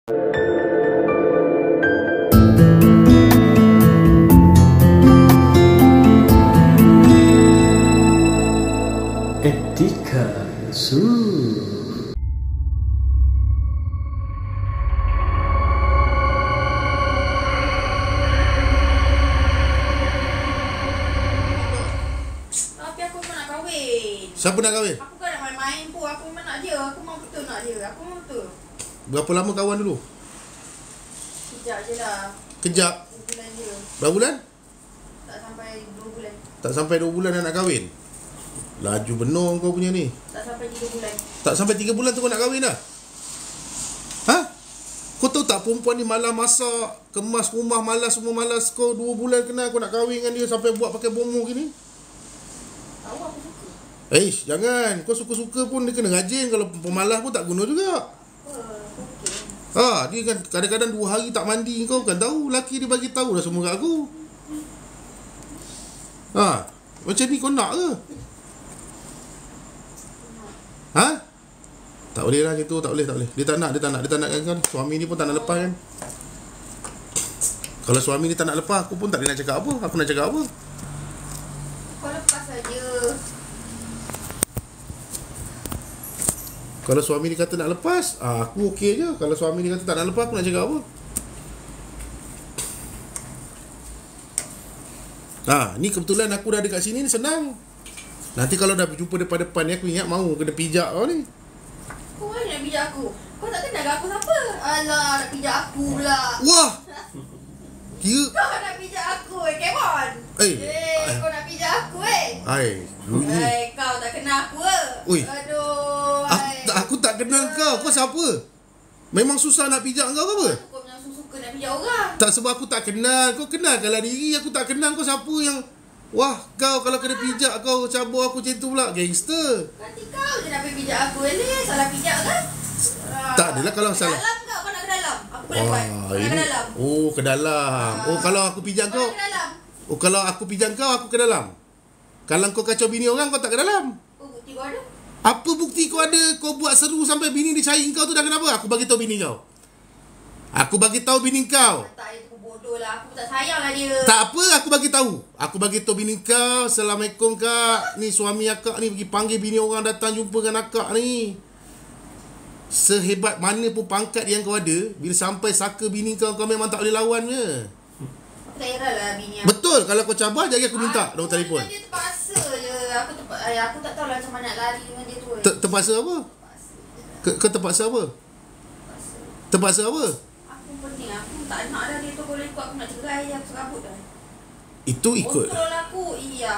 Etika Su. Tapi aku pun nak kahwin. Siapa nak kahwin? Aku kan nak main-main pun. Aku memang nak dia. Aku mau betul nak dia. Aku mau betul. Berapa lama kawan dulu? Kejap je lah. Kejap. 2 bulan je. Berapa bulan? Tak sampai 2 bulan. Tak sampai 2 bulan dah nak kahwin. Laju benar kau punya ni. Tak sampai 3 bulan. Tak sampai 3 bulan tu kau nak kahwin dah? Ha? Kau tahu tak perempuan ni malas masak, kemas rumah malas, semua malas. Kau 2 bulan kenal kau nak kahwin dengan dia sampai buat pakai bomo gini? Tahu aku suka. Jangan. Kau suka-suka pun dia kena rajin. Kalau pemalas pun tak guna juga. Okey. Dia kan kadang-kadang 2 hari tak mandi. Kau kan tahu. Laki dia bagi tahu dah semua kat aku. Macam ni kau nak ke? Tak boleh lah gitu. Tak boleh. Dia tak nak kan. Suami ni pun tak nak lepas kan. Kalau suami ni tak nak lepas, aku pun tak boleh nak cakap apa. Aku nak cakap apa? Kau lepas saja. Kalau suami ni kata nak lepas, aku okey je. Kalau suami ni kata tak nak lepas, aku nak cakap apa? Ni kebetulan aku dah ada kat sini ni, senang. Nanti kalau dah berjumpa depan-depan ni, aku ingat mau kena pijak kau ni. Kau mana nak pijak aku? Kau tak kenal aku siapa? Alah, nak pijak aku pula. Wah! Kira Kau nak pijak aku come on. Kau nak pijak aku Bunyi. kau tak kenal aku Oi. Aduh. Aku tak kenal kau. Kau siapa? Memang susah nak pijak kau ke apa? Kau memang suka nak pijak orang. Tak, sebab aku tak kenal. Kau kenalkanlah diri. Aku tak kenal kau siapa yang... Wah, kau kalau kena pijak kau cabur aku macam tu pula. Gangster. Nanti kau je nak pergi pijak aku. Salah pijak kan? Tak adalah kalau salah. Dalam kau nak ke dalam? Aku boleh buat. Kau nak ke dalam? Ke dalam. Kalau aku pijak kau. Kau nak ke dalam? Kalau aku pijak kau, aku ke dalam. Kalau kau kacau bini orang, kau tak ke dalam. Bukti kau ada? Apa bukti kau ada? Kau buat seru sampai bini dia cari kau tu dah kenapa? Aku bagi tahu bini kau. Aku bagi tahu bini kau. Tak, itu bodoh lah. Aku tak sayang lah dia. Tak apa, aku bagi tahu. Aku bagi tahu bini kau. Assalamualaikum kak. Ni suami akak ni pergi panggil bini orang datang jumpa dengan akak ni. Sehebat mana pun pangkat yang kau ada, bila sampai saka bini kau, kau memang tak boleh lawan je. Aku tak heran lah bini aku. Betul, kalau kau cabar jadi aku minta nombor telefon. Dia terpaksa je. Aku tak tahu lah macam mana nak lari dengan dia tu. Terpaksa apa? Kau terpaksa apa? Terpaksa apa? Aku penting. Aku tak nak dah dia tu. Kalau ikut aku nak cerai je. Aku serabut dah. Itu ikut Kontrol aku. Iya.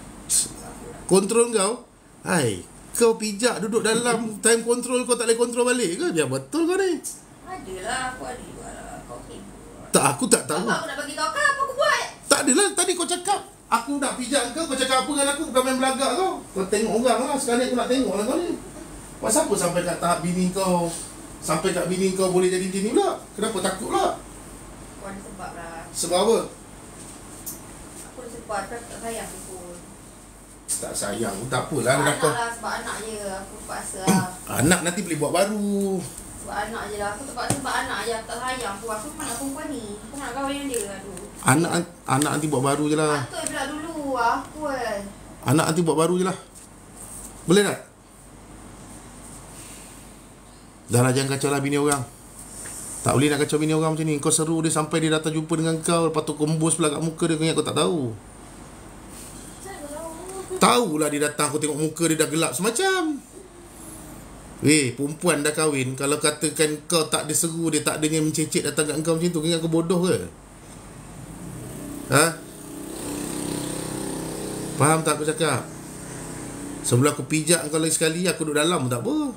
kontrol kau. Kau pijak duduk dalam time control, kau tak boleh kontrol balik ke? Biar betul kau ni. Adalah. Aku ada juga lah. Kau hibur. Tak, aku tak tahu. Apa aku nak bagi tahu kau? Apa aku buat? Tak adalah, tadi kau cakap aku nak pijak kau cakap apa dengan aku? Bukan main belagak kau. Kau tengok orang lah. Sekali aku nak tengok lah kau ni. Pasal apa sampai kat tahap bini kau, sampai kat bini kau boleh jadi macam ni pula? Kenapa takut pula? Kau ada sebab lah. Sebab apa? Aku ada sebab. Aku tak sayang aku pun. Tak sayang, tak apalah. Anak lah. Sebab anak je. Aku terpaksa lah. Anak nanti boleh buat baru. Sebab anak je lah. Aku terpaksa sebab anak je. Aku tak sayang aku. Aku cuma nak perempuan ni. Aku nak kahwin dengan dia. Aduh. Anak nanti buat baru je lah. Patut pula dulu. Aku kan. Anak nanti buat baru je lah. Boleh tak? Dah lah, jangan kacau lah bini orang. Tak boleh nak kacau bini orang macam ni. Kau seru dia sampai dia datang jumpa dengan kau, lepas tu kembus pula kat muka dia. Kau ingat kau tak tahu? Tahulah dia datang, aku tengok muka dia dah gelap semacam. Perempuan dah kahwin, kalau katakan kau tak ada seru dia, tak ada yang mencecek datang kat kau macam tu, kau ingat kau bodoh ke? Faham tak aku cakap? Sebelum aku pijak kau lagi sekali, aku duduk dalam pun tak apa.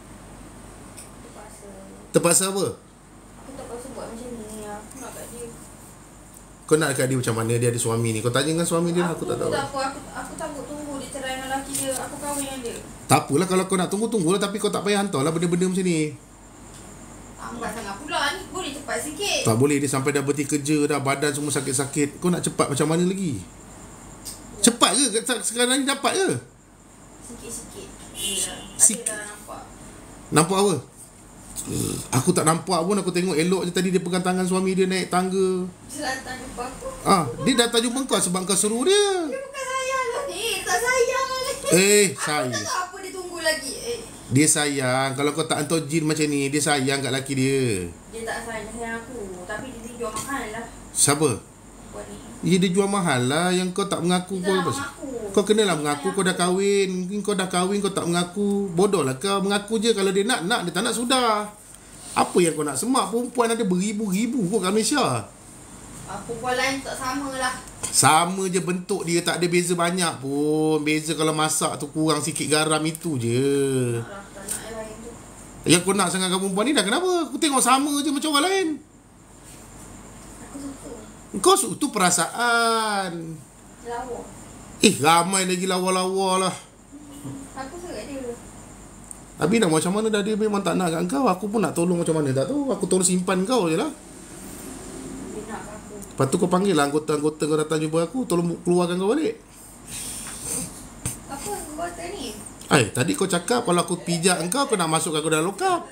Terpaksa apa? Aku terpaksa buat macam ni. Aku nak kat dia. Kau nak dekat dia macam mana? Dia ada suami ni. Kau tanya dengan suami dia. Aku tak tahu. Aku takut tunggu dia cerai dengan lelaki dia. Aku kahwin dengan dia. Tak apalah kalau kau nak tunggu-tunggulah. Tapi kau tak payah hantarlah benda-benda macam ni. Lambat sangat pula ni. Boleh cepat sikit. Tak boleh. Dia sampai dah berhenti kerja dah. Badan semua sakit-sakit. Kau nak cepat macam mana lagi? Cepat ke? Sekarang ni dapat ke? Sikit-sikit. Yelah. Sikit. Ada dah nampak. Nampak apa? Aku tak nampak pun, aku tengok elok je tadi dia pegang tangan suami dia naik tangga. Dia datang jumpa aku. Dia datang jumpa kau sebab kau suruh dia. Dia bukan sayang lah ni. Tak sayang lah ni. Aku Sayang. tak tahu apa dia tunggu lagi. Dia sayang. Kalau kau tak hantar jin macam ni, dia sayang kat lelaki dia. Dia tak sayang aku. Tapi dia jual mahal lah. Siapa? Buat ni. Ya, dia jual mahal lah. Yang kau tak mengaku. Dia tak Kau mengaku. Kau kenalah mengaku kau dah kahwin. Kau dah kahwin, kau tak mengaku. Bodoh lah kau. Mengaku je. Kalau dia nak, dia tak nak, sudah. Apa yang kau nak semak? Perempuan ada beribu-ribu kot kat Malaysia. Perempuan lain tak sama lah. Sama je bentuk dia, tak ada beza banyak pun. Beza kalau masak tu kurang sikit garam, itu je. Tak nak yang lain tu. Yang kau nak sangat dengan perempuan ni dah kenapa? Aku tengok sama je macam orang lain. Aku suka. Kau tu perasaan. Lawa. Ramai lagi lawa-lawa lah. Aku suka dia. Habis nak macam mana dah, dia memang tak nak kat kau. Aku pun nak tolong macam mana tak tahu. Aku tolong simpan kau je lah. Dia nak aku. Lepas tu kau panggil lah anggota-anggota kau datang jumpa aku. Tolong keluarkan kau balik. Apa anggota ni? Tadi kau cakap kalau aku pijak kau nak masuk aku dalam lokap.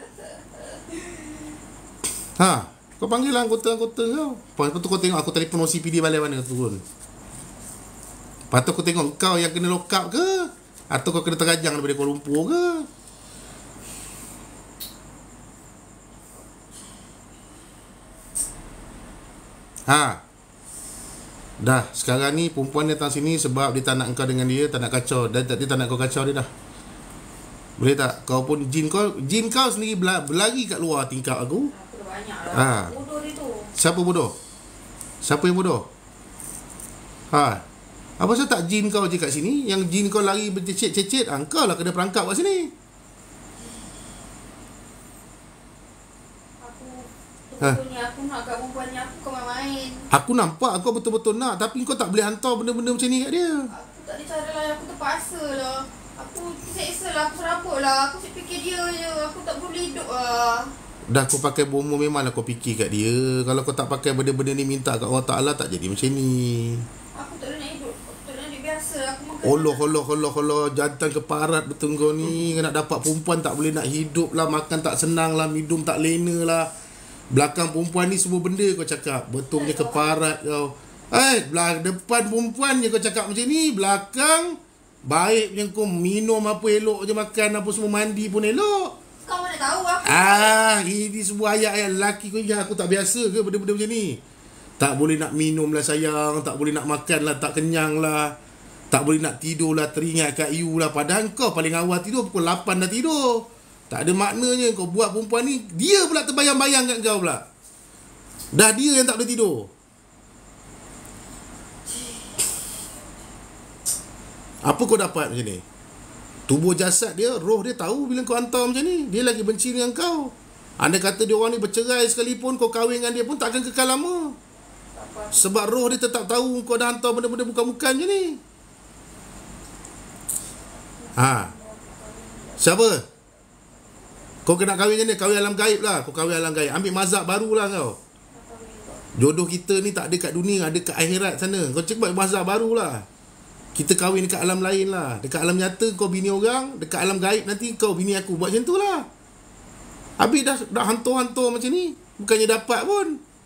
Kau panggil lah anggota-anggota kau. Lepas tu kau tengok aku telefon OCPD balik mana turun. Lepas tu aku tengok kau yang kena lokap ke, atau kau kena terajang daripada Kuala Lumpur ke. Dah, sekarang ni perempuan datang sini sebab dia tak nak kau dengan dia, tak nak kacau. Dia tak nak kau kacau dia dah. Boleh tak? Kau pun jin kau sendiri berlari kat luar tingkap aku. Aku dah banyak lah. Bodoh dia tu. Siapa bodoh? Siapa yang bodoh? Apa sebab tak jin kau je kat sini? Yang jin kau lari bercecet-cecet, kau lah kena perangkap kat sini. Betulnya aku nak kat perempuan ni, aku kau main. Aku nampak kau betul-betul nak, tapi kau tak boleh hantar benda-benda macam ni kat dia. Aku tak ada cara lain, aku terpaksa lah. Aku seksa lah, aku serabut lah. Aku fikir dia je, aku tak boleh hidup lah. Dah kau pakai bomo, memanglah kau fikir kat dia. Kalau kau tak pakai benda-benda ni, minta kat Allah Ta'ala, tak jadi macam ni. Aku tak boleh nak hidup, aku tak boleh nak hidup biasa. Aku makan. Allah, jantan keparat betul kau ni. Nak dapat perempuan tak boleh nak hidup lah, makan tak senang lah, minum tak lena lah. Belakang perempuan ni semua benda kau cakap. Betulnya keparat kau. Depan perempuan je kau cakap macam ni. Belakang baik je kau minum apa elok je, makan apa semua, mandi pun elok. Kau mana tahu aku. Ini semua ayat-ayat lelaki kau ingat aku tak biasa ke benda-benda macam ni? Tak boleh nak minum lah sayang, tak boleh nak makan lah, tak kenyang lah, tak boleh nak tidur lah, teringat kat you lah. Padahal kau paling awal tidur pukul 8 dah tidur. Tak ada maknanya kau buat perempuan ni. Dia pula terbayang-bayang kat kau pula. Dah dia yang tak boleh tidur. Apa kau dapat macam ni? Tubuh jasad dia, roh dia tahu bila kau hantar macam ni. Dia lagi benci dengan kau. Anda kata dia orang ni bercerai sekalipun, kau kahwin dengan dia pun takkan kekal lama. Sebab roh dia tetap tahu kau dah hantar benda-benda bukan-bukan macam ni. Siapa? Kau kena kahwin macam ni? Kahwin alam gaib lah. Kau kahwin alam gaib. Ambil mazhab baru lah kau. Jodoh kita ni tak ada kat dunia, ada kat akhirat sana. Kau cek buat mazhab baru lah. Kita kahwin dekat alam lain lah. Dekat alam nyata kau bini orang, dekat alam gaib nanti kau bini aku. Buat macam tu lah. Habis dah hantar-hantar macam ni. Bukannya dapat pun.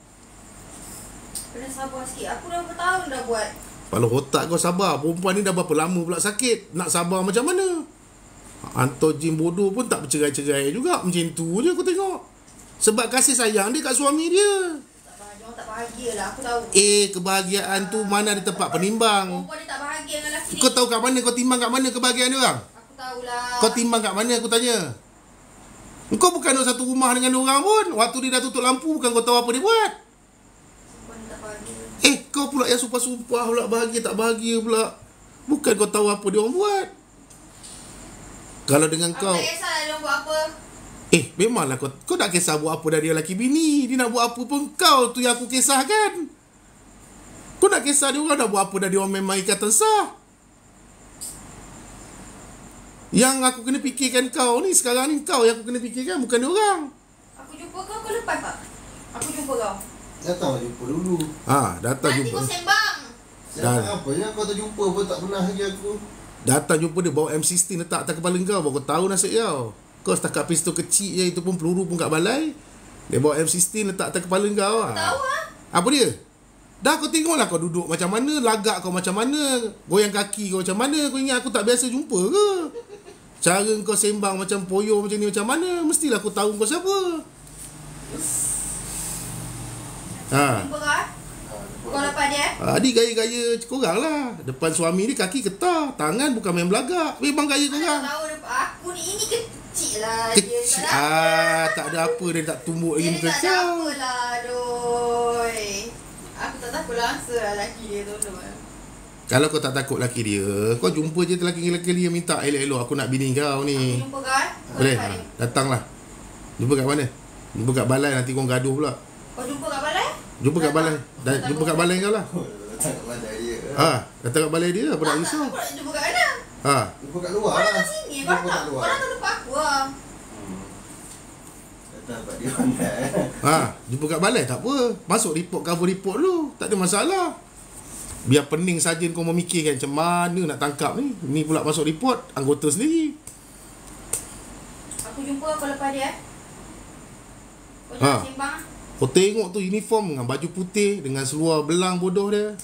Kena sabar sikit. Aku dah bertahun dah buat. Kalau otak kau sabar, perempuan ni dah berapa lama pula sakit. Nak sabar macam mana? Hantar jin bodoh pun tak bercerai-cerai juga. Macam tu je aku tengok. Sebab kasih sayang dia kat suami dia. Dia tak bahagia lah, aku tahu. Kebahagiaan tu mana ada tempat penimbang. Perempuan dia tak bahagia dengan lelaki ni. Kau tahu kat mana, kau timbang kat mana kebahagiaan dia orang? Aku tahulah. Kau timbang kat mana aku tanya? Kau bukan duduk satu rumah dengan dia orang pun. Waktu dia dah tutup lampu, bukan kau tahu apa dia buat. Perempuan dia tak bahagia. Kau pula yang sumpah-sumpah pula bahagia tak bahagia pula. Bukan kau tahu apa dia orang buat. Kalau dengan Aku kau, tak kisah dia buat apa. memanglah kau tak kisah buat apa dari lelaki bini. Dia nak buat apa pun kau tu yang aku kisahkan. Kau nak kisah dia orang nak buat apa dari orang memang ikatan sah. Yang aku kena fikirkan kau ni sekarang ni, kau yang aku kena fikirkan, bukan dia orang. Aku jumpa kau lepas tak? Aku jumpa kau. Datang jumpa dulu. Datang Nanti jumpa. kau sembang. Siapa apa ya kau tak jumpa pun tak pernah lagi aku. Datang jumpa dia bawa M16 letak atas kepala kau, baru kau tahu nasib kau. Kau setakat pistol kecil je, itu pun peluru pun kat balai. Dia bawa M16 letak atas kepala kau. Tahu ah. Apa dia? Dah kau tengoklah kau duduk macam mana, lagak kau macam mana, goyang kaki kau macam mana. Kau ingat aku tak biasa jumpa ke? Cara kau sembang macam poyo macam ni macam mana, mestilah aku tahu kau siapa. Jumpa kau? Kau lepas dia? Dia gaya-gaya korang lah. Depan suami ni kaki ketah, tangan bukan main belagak. Memang gaya korang. Tahu depan aku ni, ini kecil lah. Kecil. Tak ada apa, dia tak tumbuk lagi muka Dia tak ada kau. apa lah, doi. Aku tak takut langsung lah lelaki dia tolong. Kalau kau tak takut laki dia, kau jumpa je lelaki-lelaki dia minta elok-elok aku nak bini kau ni. Jumpa kan? Boleh? Datanglah. Jumpa kat mana? Jumpa kat balai, nanti kau gaduh pula. Kau jumpa kat balai? Jumpa kat balai. Jumpa kat balai kau lah. Tak pandai dia. Datang kat balai dia, apa nak risau? Aku nak jumpa kat mana? Jumpa kat luar Kau lah. datang sini, kau Jumpa kat datang. luar. Kau datang depan aku lah. Datang tempat dia pandai. Jumpa kat balai tak apa. Masuk report, cover report dulu. Tak ada masalah. Biar pening saja kau memikirkan macam mana nak tangkap ni. Ni pula masuk report, anggota sendiri. Aku jumpa kau lepas dia. Kau jangan sembang. Kau tengok tu uniform dengan baju putih dengan seluar belang bodoh dia.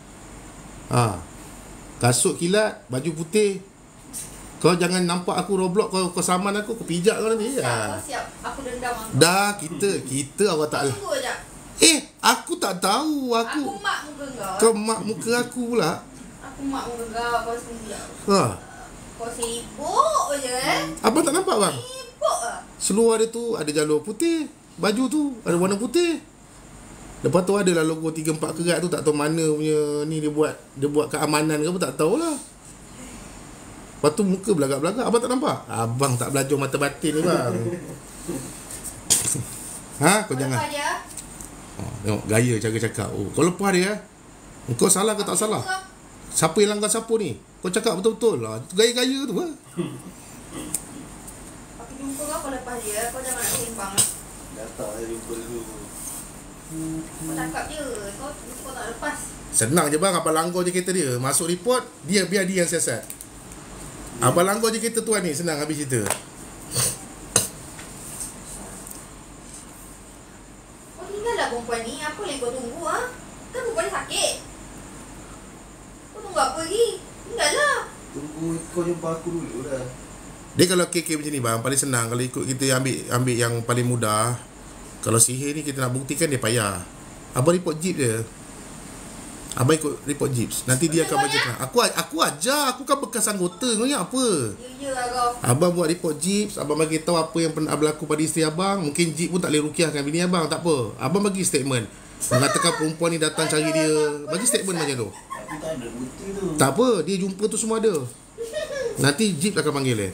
Kasut kilat, baju putih. Kau jangan nampak aku Roblox, kau saman aku pijak kau nanti. Kau siap. Aku dendam aku. Dah kita awak tak lah. Tunggu je. Aku tak tahu. Aku mak muka kau. Kau mak muka aku pula. Aku mak muka kau. Kau sendiri. Kau sibuk je Abang tak nampak bang? Sibuk lah. Seluar dia tu ada jalur putih. Baju tu ada warna putih. Lepas tu adalah logo 3-4 kerat tu, tak tahu mana punya ni dia buat keamanan ke apa, tak tahulah. Lepas tu muka belagak-belagak. Abang tak nampak? Abang tak belajar mata batin ni bang. Kau jangan. Lepas dia. Tengok gaya cara cakap. Kau lepas dia. Kau salah ke tak salah? Siapa yang langgar siapa ni? Kau cakap betul-betul lah. Gaya-gaya tu lah. Aku jumpa kau lepas dia. Kau jangan nak sembang. Datang saya jumpa dulu. Kau cakap je. Kau tak lepas. Senang je bang. Abang langgar je kereta dia. Masuk report, biar dia yang siasat. Abang langgar je kereta tuan ni. Senang habis cerita. Kau tinggallah perempuan ni. Apa lagi kau tunggu ah? Kan perempuan ni sakit. Kau tunggu apa lagi? Tinggallah. Tunggu kau jumpa aku dulu dah. Dia kalau KK macam ni bang, paling senang. Kalau ikut kita ambil yang paling mudah. Kalau sihir ni kita nak buktikan dia payah. Abang report jeep je. Abang ikut report jeep. Nanti dia akan baca. Aku ajar. Aku kan bekas anggota. Kau ingat apa? Ya lah kau. Abang buat report jeep. Abang bagi tahu apa yang pernah berlaku pada isteri abang. Mungkin jeep pun tak boleh rukiahkan bini abang. Tak apa. Abang bagi statement. Mengatakan perempuan ni datang cari dia. Bagi statement macam tu. Tapi tak ada bukti tu. Tak apa. Dia jumpa tu semua ada. Nanti jeep akan panggil dia.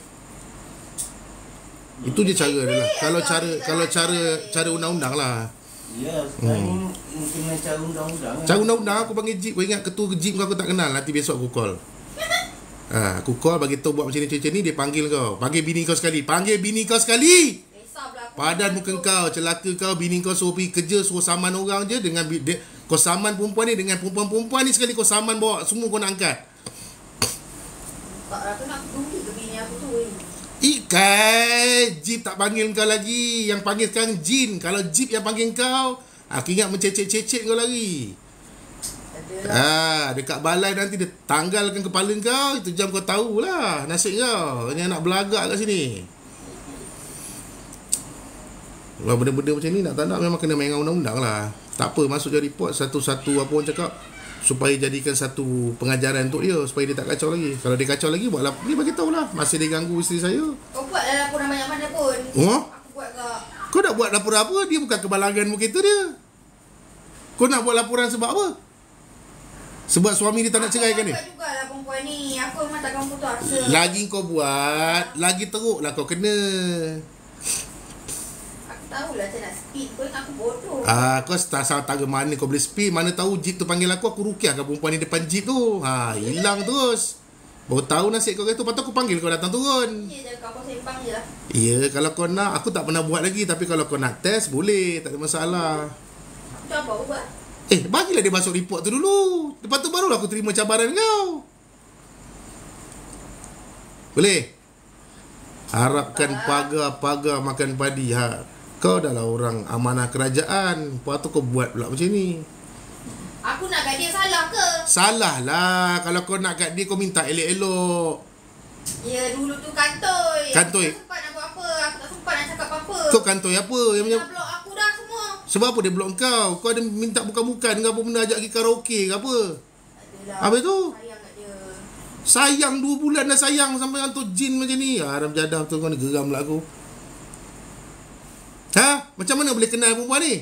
Itu je cara dia lah. Kalau cara undang-undang lah. Ya, sekarang ni kena cara undang-undang. Cara undang-undang aku panggil jeep. Kau ingat ketua jeep kau aku tak kenal. Nanti besok aku call. Aku call bagi tahu buat macam ni. Dia panggil kau. Panggil bini kau sekali. Padan muka kau. Celaka kau. Bini kau suruh pergi kerja. Suruh saman orang je. Dengan kau saman perempuan ni. Dengan perempuan ni sekali kau saman bawa. Semua kau nak angkat. Tak lah. Tu nak tunggu ke bini aku tu. Jeep tak panggil kau lagi. Yang panggil sekarang Jin. Kalau Jeep yang panggil kau, aku ingat mencecek-cecek kau lari. Dekat balai nanti dia tanggalkan kepala kau. Itu jam kau tahulah nasib kau. Yang nak belagak kat sini. Kalau benda-benda macam ni nak tak nak memang kena main dengan undang-undang lah. Tak apa, masuk je report satu-satu apa orang cakap. Supaya jadikan satu pengajaran untuk dia. Supaya dia tak kacau lagi. Kalau dia kacau lagi, buatlah. Dia bagi tahulah. Masih dia ganggu isteri saya. Kau buat dah laporan banyak mana pun. Oh? Aku buat kau. Kau nak buat laporan apa? Dia bukan kebalangan mu kereta dia. Kau nak buat laporan sebab apa? Sebab suami dia tak nak ceraikan dia? Aku buat jugalah perempuan ni. Aku memang takkan putus asa. Lagi kau buat, lagi teruklah kau kena. Tahulah saya nak speed. Kau ingat aku bodoh. Kau salah tangga mana kau boleh speed. Mana tahu jeep tu panggil aku rukiahkan perempuan ni depan jeep tu. Hilang terus. Baru tahu nasib kau kata. Lepas tu aku panggil kau datang turun. Ya je kau sembang je lah. Ya, kalau kau nak. Aku tak pernah buat lagi. Tapi kalau kau nak test, boleh. Tak ada masalah. Aku cuba aku buat. Bagilah dia masuk report tu dulu. Lepas tu barulah aku terima cabaran kau. Boleh? Harapkan pagar-pagar makan padi. Kau adalah orang amanah kerajaan. Lepas tu kau buat pula macam ni. Aku nak kat dia salah ke? Salah lah. Kalau kau nak kat dia, kau minta elok-elok. Ya, dulu tu kantoi. Kantoi? Aku tak sempat nak buat apa. Aku tak sempat nak cakap apa-apa. Kau kantoi apa? Yang Dia macam, blok aku dah semua. sebab apa dia blok kau? Kau ada minta bukan-bukan ke apa benda, ajak pergi karaoke ke apa? Adalah. Habis tu? Sayang kat dia. Sayang 2 bulan dah sayang sampai hantu jin macam ni. Adam jadah tu kau ni geram pula aku. Macam mana boleh kenal perempuan ni?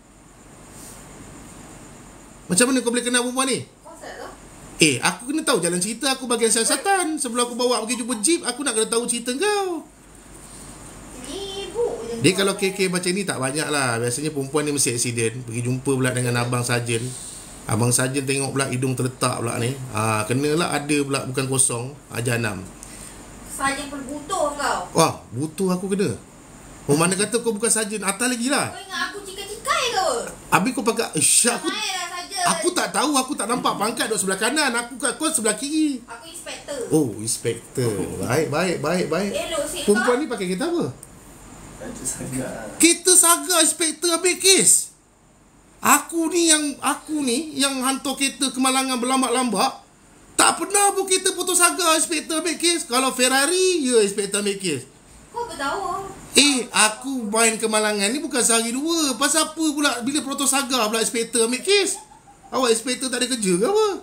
Macam mana kau boleh kenal perempuan ni? Konsep tu? Aku kena tahu jalan cerita aku bagian siasatan. Sebelum aku bawa pergi jumpa jeep, aku nak kena tahu cerita kau. Ibu je. Dia kalau KK macam ni tak banyak lah. Biasanya perempuan ni mesti aksiden. Pergi jumpa pula dengan abang sarjan. Abang sarjan tengok pula hidung terletak pula ni. Kenalah ada pula bukan kosong. Jahanam. Sarjan pun butuh kau. Wah, butuh aku kena. Mana kata kau bukan sarjan, atas lagi lah. Kau ingat aku cikai-cikai ke? Habis kau pakai aku Naiklah saja. aku tak tahu, aku tak nampak pangkat duduk sebelah kanan. Aku kat kau sebelah kiri. Aku inspektor. Oh, inspektor. Baik. Elok sikit Perempuan ni pakai kereta apa? Kacau sangat lah. Kereta Saga inspektor ambil kes. Aku ni yang hantar kereta kemalangan berlambak-lambak. Tak pernah pun kereta putus Saga inspektor ambil kes. Kalau Ferrari, ya inspektor ambil kes. Kau bertahu. Aku main kemalangan ni bukan sehari dua. Pasal apa pula bila Proto Saga pula inspektor ambil kes? Awak inspektor tak ada kerja ke apa?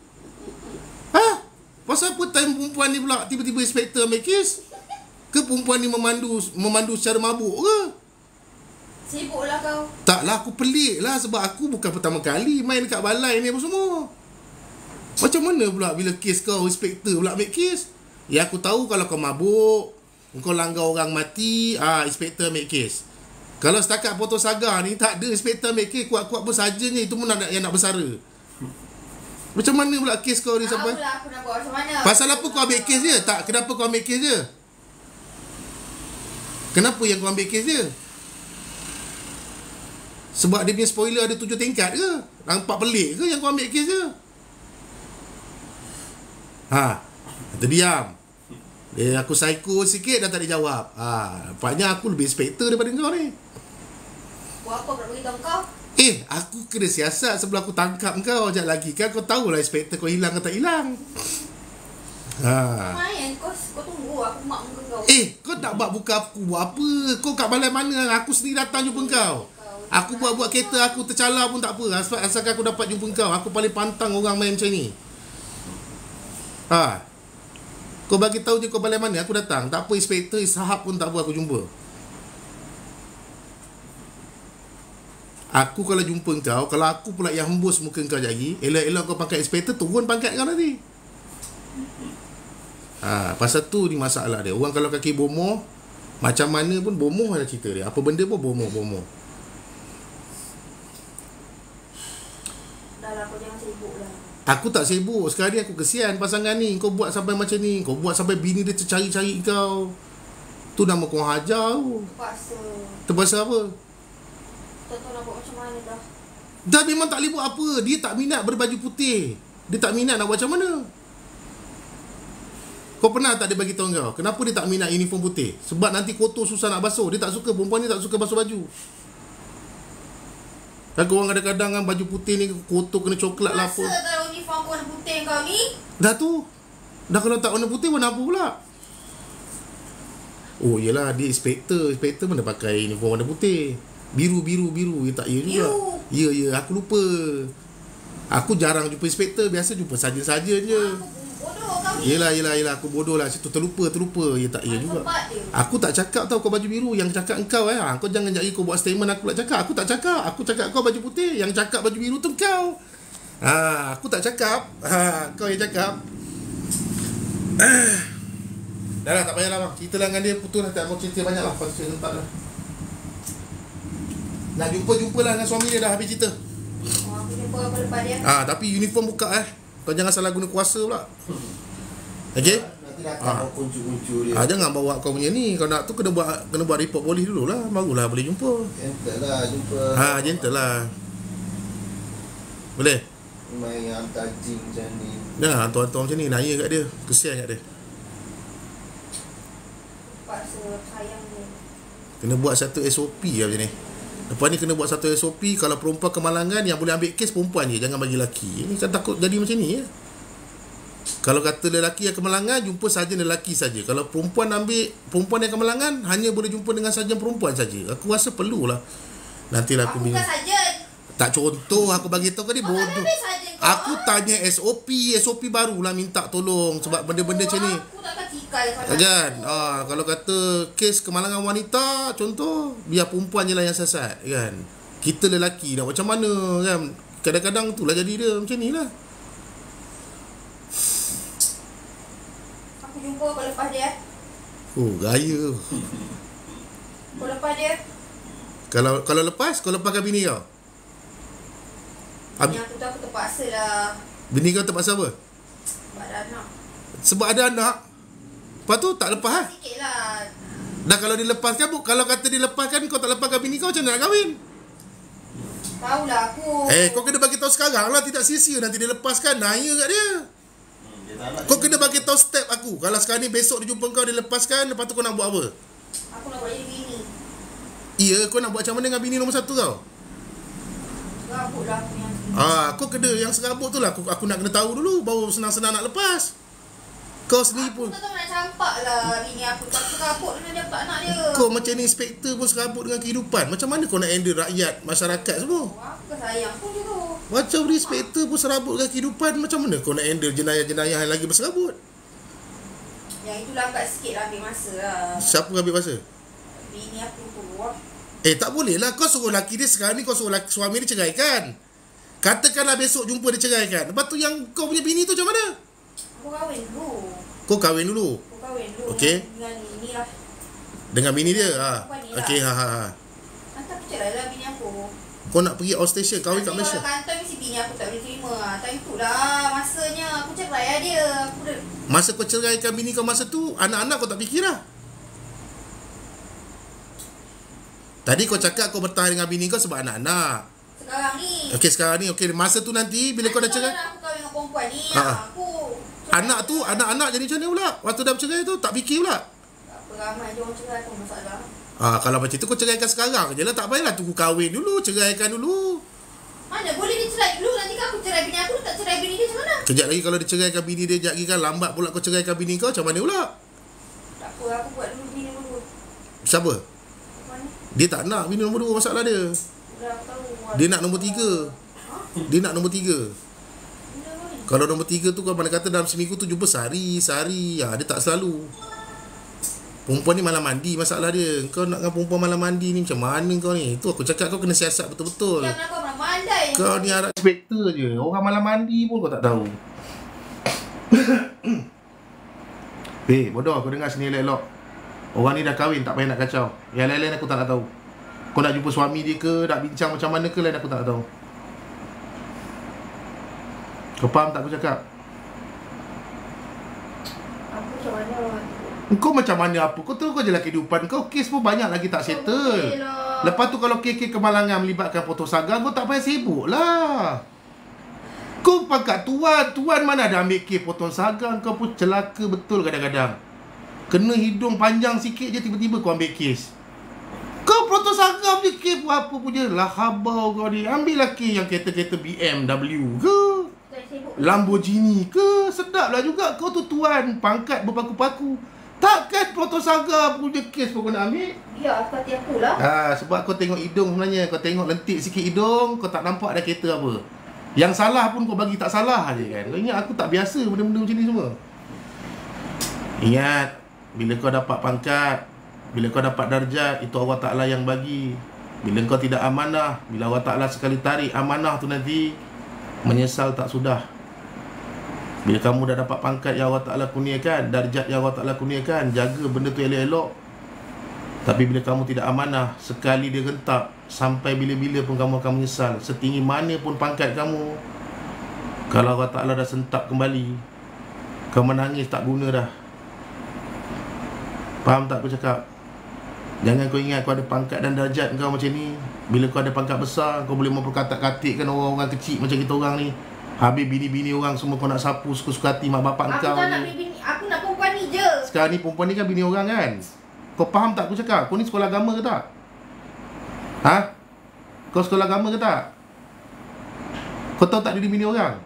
Pasal apa time perempuan ni pula tiba-tiba inspektor ambil kes? Ke perempuan ni memandu secara mabuk ke? Sibuklah kau. Taklah, aku pelik lah sebab aku bukan pertama kali main dekat balai ni apa semua. Macam mana pula bila kes kau inspektor pula ambil kes? Ya aku tahu kalau kau mabuk, kau langgar orang mati, inspektor ambil kes. Kalau setakat Proto Saga ni tak ada inspektor ambil kes, kuat-kuat pun sajanya itu pun yang nak bersara. Macam mana pula kes kau ni sampai? Tahulah aku nak buat macam mana. Pasal apa kau ambil kes dia? Tak, kenapa kau ambil kes dia? Kenapa yang kau ambil kes dia? Sebab dia punya spoiler ada 7 tingkat ke? Nampak pelik ke yang kau ambil kes dia? Terdiam. Aku psycho sikit dah tak ada jawab. Nampaknya aku lebih inspektor daripada kau ni. Buat apa nak beritahu kau? Aku kena siasat sebelum aku tangkap kau. Sekejap lagi kan kau tahulah inspektor kau hilang ke tak hilang. Main kau tunggu aku mak muka kau. Kau tak buat buka aku buat apa? Kau kat balai mana? Aku sendiri datang jumpa kau. Aku buat kereta aku tercalar pun tak apa. Asalkan aku dapat jumpa kau. Aku paling pantang orang main macam ni. Kau bagi tahu je kau balai mana, aku datang. Tak apa inspektor, sahab pun tak apa aku jumpa. Aku kalau jumpa kau, kalau aku pula yang hembus muka kau lagi, elok-elok kau pangkat inspektor, turun pangkat kau nanti. Pasal tu ni masalah dia. Orang kalau kaki bomoh, macam mana pun bomoh ada cerita dia. Apa benda pun bomoh. Dah lah kau jangan sibuk lah. Aku tak sibuk. Sekarang ni aku kesian pasangan ni. Kau buat sampai macam ni. Kau buat sampai bini dia tercari-cari kau. Tu nama kau hajar tu. Terpaksa. Terpaksa apa? Tak tahu nak buat macam mana dah. Dah memang tak boleh buat apa. Dia tak minat berbaju putih. Dia tak minat nak buat macam mana. Kau pernah tak dia bagi tahu kau kenapa dia tak minat uniform putih? Sebab nanti kotor susah nak basuh. Dia tak suka. Perempuan ni tak suka basuh baju. Kan orang kadang-kadang kan baju putih ni kotor kena coklat lah apa. Masa kalau uniform warna putih kau ni. Dah tu. Dah kalau tak warna putih warna apa pula? Oh yelah dia inspektor. Inspektor mana pakai uniform warna putih. Biru. Ya tak ya juga. Ya aku lupa. Aku jarang jumpa inspektor. Biasa jumpa saja-saja je. Bodoh kau ni. Yelah aku bodoh lah. Situ terlupa. Ya tak ya juga. Aku tak cakap tau kau baju biru. Yang cakap engkau kau jangan jadi kau buat statement aku pula cakap. Aku tak cakap. Aku cakap kau baju putih. Yang cakap baju biru tu kau. Aku tak cakap. Kau yang cakap. Dah lah tak payahlah bang. Cerita lah dengan dia putus lah. Tak mau cerita banyak lah. Lepas tu saya rentak lah. Nak jumpa lah dengan suami dia dah habis cerita. Aku jumpa apa lepas dia. Tapi uniform buka Kau jangan salah guna kuasa pula. Okey? Nanti datang bawa kuncu-kuncu dia. Jangan bawa kau punya ni. Kau nak tu kena buat report polis dulu lah. Barulah boleh jumpa. Gentle lah jumpa. Gentle lah. Boleh? Main hantar jing macam ni. Jangan hantar-hantar macam ni. Naya kat dia. Kesian kat dia. terpaksa sayang dia. Kena buat satu SOP lah macam ni. Lepas ni kena buat satu SOP. Kalau perempuan kemalangan, yang boleh ambil kes perempuan je, jangan bagi lelaki. Ini kan takut jadi macam ni ya. Kalau kata lelaki yang kemalangan, jumpa sarjan lelaki saja. Kalau perempuan ambil perempuan yang kemalangan, hanya boleh jumpa dengan sarjan perempuan saja. Aku rasa perlulah. Nantilah aku bukan sarjan. tak contoh aku bagi tahu kau ni bodoh. Aku tanya SOP barulah minta tolong sebab benda-benda macam ni. Aku takkan tikai Kan? Kalau kata kes kemalangan wanita, contoh, biar perempuan je lah yang sasat, kan? Kita lelaki nak macam mana, kan? Kadang-kadang tu lah jadi dia macam ni lah. Aku jumpa kau lepas dia. Oh, gaya. Kau lepas dia. Kalau lepas, kau lepaskan bini kau? Yang tu aku terpaksa lah. Bini kau terpaksa apa? Sebab ada anak. Sebab ada anak. Lepas tu tak lepas lah. Sikit lah. Dan kalau dilepaskan, kalau kata dilepaskan, kau tak lepaskan bini kau, macam mana nak kahwin? Tahulah aku. Kau kena bagi tahu sekarang lah, tidak sia-sia nanti dia lepaskan, naya kat dia. Dia tak nak. Kau kena bagi tahu step aku. Kalau sekarang ni besok dia jumpa kau, dia lepaskan, lepas tu kau nak buat apa? Aku nak buat jadi bini. Ya, kau nak buat macam mana dengan bini nombor satu kau? Serabut lah aku yang bini. Kau kena yang serabut tu lah. Aku nak kena tahu dulu, baru senang-senang nak lepas. Kau sendiri pun. Aku tak tahu nak campak lah bini aku. Kalau serabut dengan dia tak nak dia. Kau macam ni inspektor pun serabut dengan kehidupan. Macam mana kau nak handle rakyat, masyarakat semua? Aku kan sayang pun je tu. Macam ni inspektor pun serabut dengan kehidupan. Macam mana kau nak handle jenayah-jenayah yang lagi berserabut? Yang itu lambat sikit lah, ambil masa lah. Siapa ambil masa? Bini aku tu wah. Tak boleh lah. Kau suruh laki dia sekarang ni, kau suruh suami dia ceraikan. Katakanlah besok jumpa dia ceraikan. Lepas tu yang kau punya bini tu macam mana? Aku kahwin dulu. Kau kahwin dulu? Aku kahwin dulu. Okey. Dengan ini lah. Dengan bini dia? Perempuan ni lah. Okey, Nanti aku cerai lah bini aku. Kau nak pergi outstation, kahwin kat Malaysia? Kalau kantor mesti bini aku tak boleh terima. Time tu lah masanya aku cerai lah dia. Aku dah. Masa kau ceraikan bini kau masa tu, anak-anak kau tak fikir lah? Tadi kau cakap kau bertahan dengan bini kau sebab anak-anak. Sekarang ni. Okey, sekarang ni. Okey, masa tu nanti bila kau dah cerai, Aku kahwin dengan perempuan ni. Ha. Aku. anak tu, anak-anak jadi macam mana pula? Waktu dah bercerai tu, tak fikir pula? Tak apa, ramai je orang cerai pun masalah. Kalau macam tu kau ceraikan sekarang je lah. Tak payahlah tunggu kahwin dulu, ceraikan dulu. Mana boleh dia cerai dulu. Nanti kan aku cerai bini aku, tak cerai bini dia macam mana? Kejap lagi kalau dia ceraikan bini dia, kejap lagi kan lambat pula kau ceraikan bini kau, macam mana pula? Tak apa, aku buat dulu bini dulu. Siapa? Mana? Dia tak nak bini nombor 2 masalah dia. Dah aku tahu. Dia nak nombor 3. Ha? Dia nak nombor 3. Benda apa ni? Kalau nombor 3 tu kau mana kata dalam seminggu tu jumpa sehari. Dia tak selalu. Perempuan ni malam mandi masalah dia. Kau nak dengan perempuan malam mandi ni macam mana kau ni? Tu aku cakap kau kena siasat betul-betul. Jangan kau pernah mandai. Kau ni harap inspektor je. Orang malam mandi pun kau tak tahu. Bodoh, kau dengar sini elok-elok. Orang ni dah kahwin, tak payah nak kacau. Yang lain-lain aku tak nak tahu. Kau nak jumpa suami dia ke, nak bincang macam mana ke, lain aku tak nak tahu. Kau faham tak aku cakap? Aku macam mana? Kau macam mana apa? Kau tahu kau je lah kehidupan kau. Kes pun banyak lagi tak settle. Lepas tu kalau kes kemalangan melibatkan potong sagang, kau tak payah sibuk lah. Kau pangkat tuan. Tuan mana ada ambil kes potong sagang. Kau pun celaka betul kadang-kadang. Kena hidung panjang sikit je tiba-tiba kau ambil kes. Kau potong sagang punya kes pun apa punya lah habau kau ni. Ambil lah kes yang kereta-kereta BMW ke, Lamborghini ke. Sedap lah juga. Kau tu tuan, pangkat berpaku-paku. Takkan potong saga punya kes pun kau nak ambil? Ya, aku hati aku lah. Sebab kau tengok hidung sebenarnya. Kau tengok lentik sikit hidung, kau tak nampak ada kereta apa. Yang salah pun kau bagi tak salah je kan. Kau ingat aku tak biasa benda-benda macam ni semua. Ingat, bila kau dapat pangkat, bila kau dapat darjat, itu Allah Ta'ala yang bagi. Bila kau tidak amanah, bila Allah Ta'ala sekali tarik amanah tu nanti, menyesal tak sudah. Bila kamu dah dapat pangkat yang Allah Ta'ala kurniakan, darjat yang Allah Ta'ala kurniakan, jaga benda tu elok-elok. Tapi bila kamu tidak amanah, sekali dia rentak, sampai bila-bila pun kamu akan menyesal. Setinggi mana pun pangkat kamu, kalau Allah Ta'ala dah sentap kembali, kau menangis tak guna dah. Faham tak aku cakap? Jangan kau ingat kau ada pangkat dan darjat kau macam ni. Bila kau ada pangkat besar, kau boleh memperkatak-katikkan orang-orang kecil macam kita orang ni. Habis bini-bini orang semua kau nak sapu suka-suka hati mak bapak Aku kau tak nak ni. bini, aku nak perempuan ni je. Sekarang ni perempuan ni kan bini orang kan? Kau faham tak aku cakap? Kau ni sekolah agama ke tak? Ha? Kau sekolah agama ke tak? Kau tahu tak diri bini orang?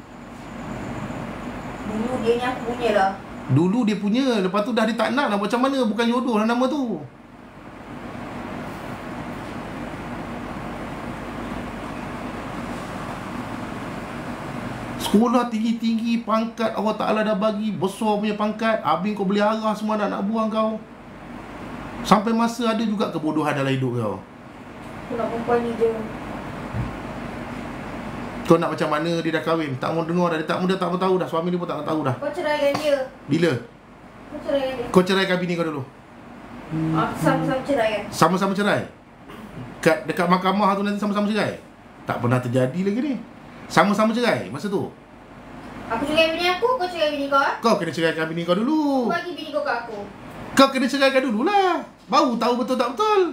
Dulu dia ni aku punya lah. Dulu dia punya, lepas tu dah dia tak nak macam mana? Bukan jodoh lah nama tu. Sekolah tinggi-tinggi, pangkat Allah Ta'ala dah bagi, besar punya pangkat. Habis kau boleh arah semua anak buang kau. Sampai masa ada juga kebodohan dalam hidup kau. Aku nak perempuan ni je. Kau nak macam mana dia dah kahwin? Tak mau dengar dah, dia tak tak mau tahu dah. Suami dia pun tak nak tahu dah. Kau ceraikan dia. Bila? Kau ceraikan dia. Kau ceraikan bini kau dulu. Sama-sama ceraikan. Sama-sama cerai. Dekat mahkamah tu nanti sama-sama cerai. Tak pernah terjadi lagi ni. Sama-sama cerai masa tu. Aku cerai bini aku, kau cerai bini kau. Kau kena ceraikan bini kau dulu. Aku bagi bini kau kat aku. Kau kena ceraikan dululah. Baru tahu betul tak betul.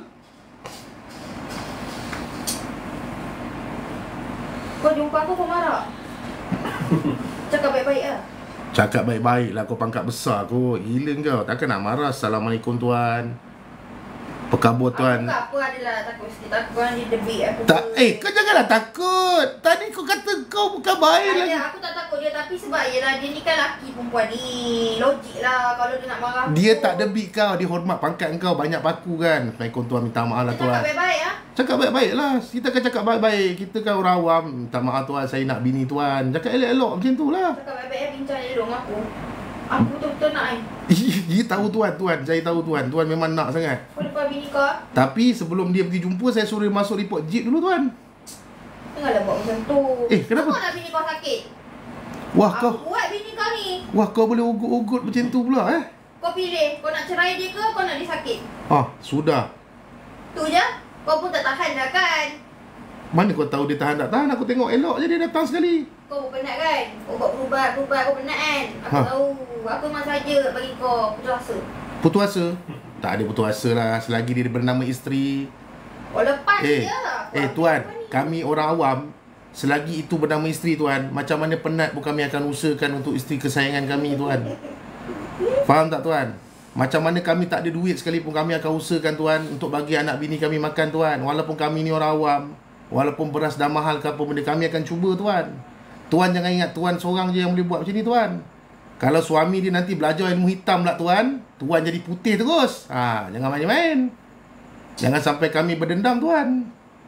Kau jumpa aku, kau marah. Cakap baik-baik lah. Cakap baik-baik lah, kau pangkat besar kot. Gila kau. Takkan nak marah. Assalamualaikum tuan. Apa khabar tuan? Aku tak apa adalah takut sikit. Takut orang dia debit aku. Tak, kau janganlah takut. Tadi kau kata kau bukan baik lagi. Aku tak takut dia, tapi sebab yelah dia ni kan laki perempuan ni. Logik lah kalau dia nak marah aku. Dia tak debit kau. Dia hormat pangkat kau. Banyak paku kan. Assalamualaikum tuan, minta maaf lah Dia tuan. cakap baik-baik lah. Cakap baik-baik lah. Kita kan cakap baik-baik. Kita kan orang awam. Minta maaf tuan, saya nak bini tuan. Cakap elok-elok macam tu lah. Cakap baik-baik bincang elok dengan aku. Aku betul-betul nak ni. Dia tahu tuan. Saya tahu tuan. Tuan memang nak sangat. Kau depan bini kau. Tapi sebelum dia pergi jumpa, saya suruh dia masuk report jeep dulu tuan. Janganlah buat macam tu. Kenapa? Kau nak bini kau sakit? Wah Aku kau. buat bini kau ni. Wah kau boleh ugut-ugut macam tu pula Kau pilih. Kau nak cerai dia ke kau nak dia sakit? Sudah. Tu je. Kau pun tak tahan dah kan? Mana kau tahu dia tahan tak tahan? Aku tengok elok je dia datang sekali. Kau pun penat kan? Ubat berubat kau penat kan? Aku tahu. Aku memang saja bagi kau putus asa. Putus asa? Tak ada putus asa lah. Selagi dia bernama isteri. Oh lepas je. Tuan, kami orang awam, selagi itu bernama isteri tuan, macam mana penat pun kami akan usahakan untuk isteri kesayangan kami tuan. Faham tak tuan? Macam mana kami tak ada duit sekalipun, kami akan usahakan tuan untuk bagi anak bini kami makan tuan. Walaupun kami ni orang awam, walaupun beras dah mahal ke apa benda, kami akan cuba tuan. Tuan jangan ingat tuan seorang je yang boleh buat macam ni tuan. Kalau suami dia nanti belajar ilmu hitam pula tuan, tuan jadi putih terus. Jangan main-main. Jangan sampai kami berdendam tuan.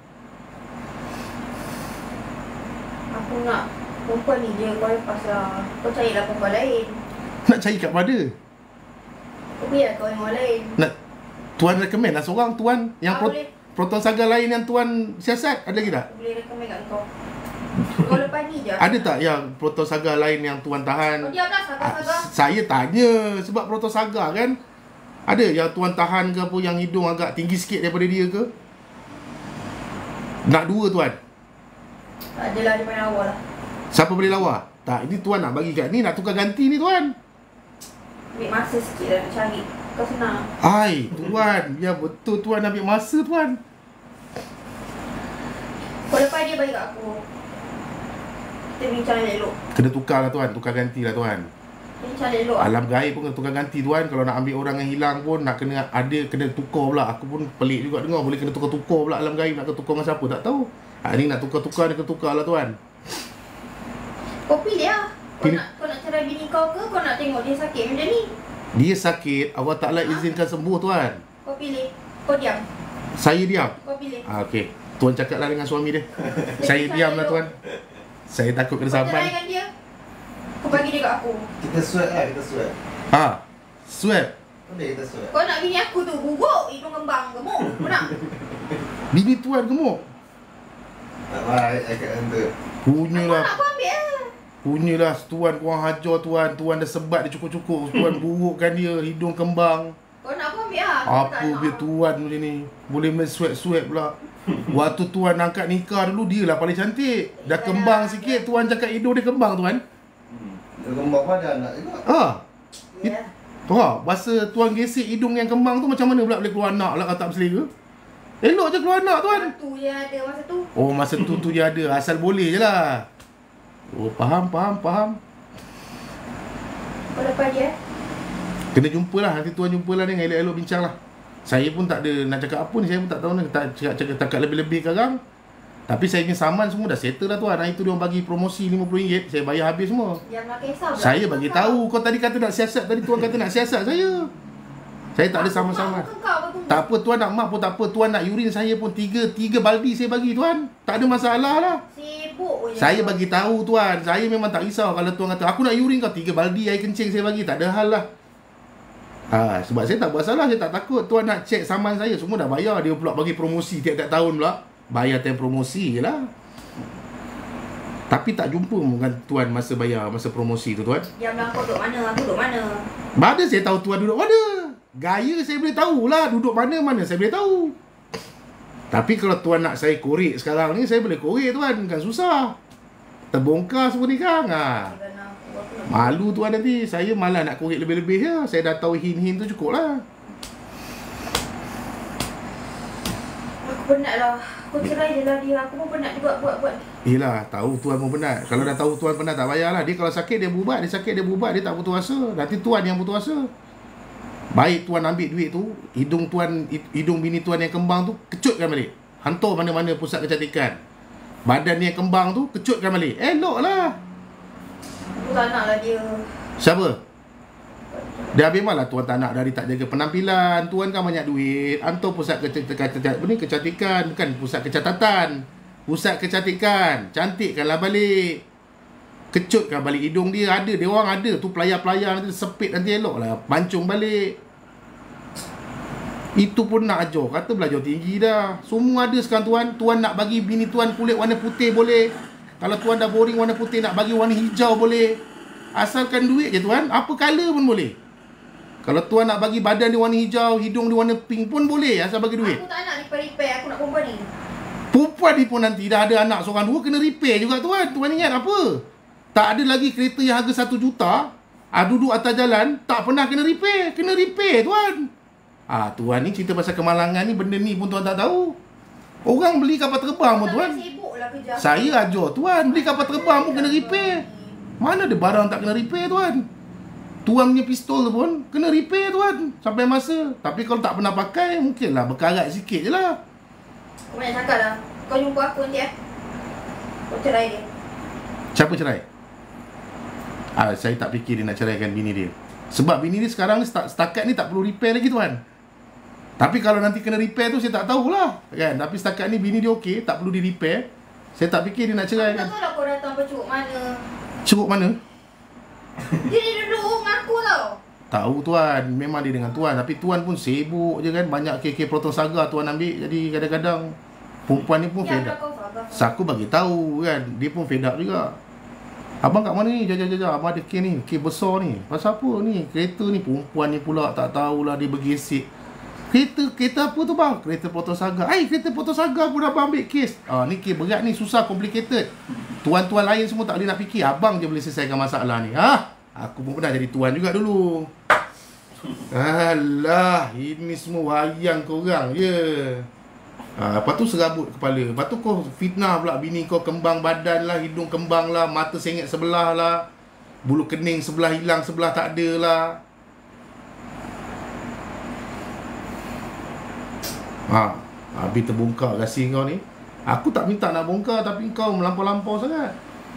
Aku nak perempuan ni je. Kau lepas lah. Kau carilah perempuan lain. Nak cari kat mana? Kau biar kau yang orang lain. Nak tuan recommend lah seorang tuan yang boleh. proton saga lain yang tuan siasat. Ada lagi tak? Boleh recommend kat kau. Kau lepas ni je. Ada tak yang proton saga lain yang tuan tahan? Kau diam lah saga-saga. Saya tanya sebab proton saga kan. Ada yang tuan tahan ke apa, yang hidung agak tinggi sikit daripada dia ke? Nak dua tuan? Tak adalah daripada awal lah. Siapa boleh lawa? Tak, ini tuan nak bagi kat ni, nak tukar ganti ni tuan. Ambil masa sikit lah nak cari. Kau senang. Tuan, ya betul tuan, ambil masa tuan. Kau lepas dia bagi kat aku. Kita bincang elok. Kena tukar lah tuan, tukar ganti lah tuan. Bincang elok. Alam gaib pun kena tukar ganti tuan. Kalau nak ambil orang yang hilang pun nak kena kena tukar pula. Aku pun pelik juga dengar boleh kena tukar-tukar pula alam gaib. Nak kena tukar dengan siapa tak tahu. Ni nak tukar-tukar, dia kena tukar lah tuan. Kau pilih lah. Kau nak cerai bini kau ke kau nak tengok dia sakit macam ni? Dia sakit, Allah Ta'ala izinkan sembuh tuan. Kau pilih. Kau diam. Saya diam. Kau pilih. Okey. Tuan cakaplah dengan suami dia. Saya diam lah tuan. Saya takut kena Kau sampan. ceraikan dia. Kau bagi dia kat aku. Kita sweat lah, kita sweat. Swab. Boleh kita sweat. Kau nak bini aku tu bubuk hidung kembang gemuk. Kau nak? Bini tuan gemuk. Tak lah, I can handle. Kau Punyalah. nak aku ambil lah. Punyalah tuan, korang hajar tuan. Tuan dah sebat dia cukup-cukup. Tuan burukkan dia, hidung kembang. Kau nak aku ambil lah. Aku tak Apa nak. biar tuan macam ni. Boleh main sweat-sweat pula. Waktu tuan angkat nikah dulu, dia lah paling cantik. Dah kembang sikit, tuan cakap hidung dia kembang tuan. Dia kembang pada anak juga. Ya. Masa tuan gesek hidung yang kembang tu, macam mana pula boleh keluar anak lah kalau tak berselera? Elok je keluar anak tuan. Tu je ada masa tu. Masa tu je ada. Asal boleh je lah. Faham. Kau lepas dia. Kena jumpa lah. Nanti tuan jumpa lah ni. Elok-elok bincang lah. Saya pun tak ada nak cakap apa ni. Saya pun tak tahu ni. Tak cakap lebih-lebih sekarang. Tapi saya punya saman semua dah settle lah tuan. Itu dia orang bagi promosi RM50. Saya bayar habis semua. Jangan kisah. Saya bagi tahu. Kau tadi kata nak siasat. Tadi tuan kata nak siasat saya. Saya tak ada sama-sama. Tak apa tuan nak mak pun tak apa. Tuan nak urin saya pun tiga baldi saya bagi tuan. Tak ada masalah lah. Sibuk je. Saya bagi tahu tuan. Saya memang tak risau kalau tuan kata aku nak urin kau 3 baldi air kencing saya bagi. Tak ada hal lah. Sebab saya tak buat salah. Saya tak takut. Tuan nak cek saman saya. Semua dah bayar. Dia pula bagi promosi tiap-tiap tahun pula. Bayar time promosi je lah. Tapi tak jumpa dengan tuan masa bayar, masa promosi tu tuan. Jam lah kau duduk mana, aku duduk mana. Mana saya tahu tuan duduk mana? Gaya saya boleh tahulah. Duduk mana saya boleh tahu. Tapi kalau tuan nak saya korek sekarang ni, saya boleh korek tuan. Bukan susah. Terbongkar semua ni kan. Malu tuan nanti. Saya malah nak korek lebih-lebih je. Saya dah tahu hint-hint tu cukup lah. Aku penat lah. Kau cerai je lah dia. Aku pun penat juga buat. Yelah, tahu tuan pun penat. Kalau dah tahu tuan penat tak payahlah. Dia kalau sakit dia berubat, dia sakit dia berubat, dia tak putus asa. Nanti tuan yang putus asa. Baik tuan ambil duit tu, hidung bini tuan yang kembang tu kecutkan balik. Hantar mana-mana pusat kecantikan. Badan yang kembang tu kecutkan balik. Eloklah. Aku tak nak lah dia. Siapa? Dia memanglah tuan tak nak dari tak jaga penampilan. Tuan kan banyak duit. Hantar pusat kecantikan, bukan pusat kecatatan. Pusat kecantikan. Cantikkanlah balik. Kecutkan balik hidung dia. Ada, dia orang ada tu pelayar-pelayar nanti sepit nanti eloklah. Pancung balik. Itu pun nak ajar. Kata belajar tinggi dah. Semua ada sekarang tuan. Tuan nak bagi bini tuan kulit warna putih boleh. Kalau tuan dah boring warna putih nak bagi warna hijau boleh. Asalkan duit je tuan. Apa colour pun boleh. Kalau tuan nak bagi badan dia warna hijau, hidung dia warna pink pun boleh. Asal bagi duit. Aku tak nak repair. Aku nak perempuan ni. Perempuan ni pun nanti dah ada anak seorang dua kena repair juga tuan. Tuan ingat apa? Tak ada lagi kereta yang harga 1 juta. Duduk atas jalan. Tak pernah kena repair. Kena repair tuan. Tuan ni cerita pasal kemalangan ni. Benda ni pun tuan tak tahu. Orang beli kapal terbang pun tuan. Saya ajar tuan. Beli kapal terbang pun kena repair. Mana ada barang tak kena repair tuan? Tuan punya pistol tu pun kena repair tuan. Sampai masa. Tapi kalau tak pernah pakai, mungkinlah berkarat sikit je lah. Kau banyak cakap lah. Kau jumpa aku nanti Kau cerai dia. Siapa cerai? Saya tak fikir dia nak ceraikan bini dia. Sebab bini dia sekarang ni setakat ni tak perlu repair lagi tuan. Tapi kalau nanti kena repair tu saya tak tahulah kan. Tapi setakat ni bini dia okey, tak perlu di repair. Saya tak fikir dia nak cerai kan. Aku tak tahu lah kau datang percuk mana. Ceruk mana? Dia duduk dengan aku tau. Tahu tuan, memang dia dengan tuan. Tapi tuan pun sibuk je kan. Banyak KK Proton Saga tuan ambil. Jadi kadang-kadang perempuan ni pun fed up. Aku bagi tahu kan. Dia pun fed up juga. Abang kat mana ni? Jajah. Abang ada kes ni. Kes besar ni. Pasal apa ni? Kereta ni perempuan ni pula tak tahulah dia bergesek. Kereta apa tu bang? Kereta Proton Saga. Kereta Proton Saga pun abang ambil kes. Ni kes berat ni. Susah, complicated. Tuan-tuan lain semua tak boleh nak fikir. Abang je boleh selesaikan masalah ni. Aku pun pernah jadi tuan juga dulu. Alah, ini semua wayang korang je. Lepas tu serabut kepala. Lepas tu kau fitnah pula bini kau kembang badan lah, hidung kembang lah, mata sengit sebelah lah, bulu kening sebelah hilang, sebelah tak ada lah. Habis terbongkar rahsia kau ni. Aku tak minta nak bongkar, tapi kau melampau-lampau sangat.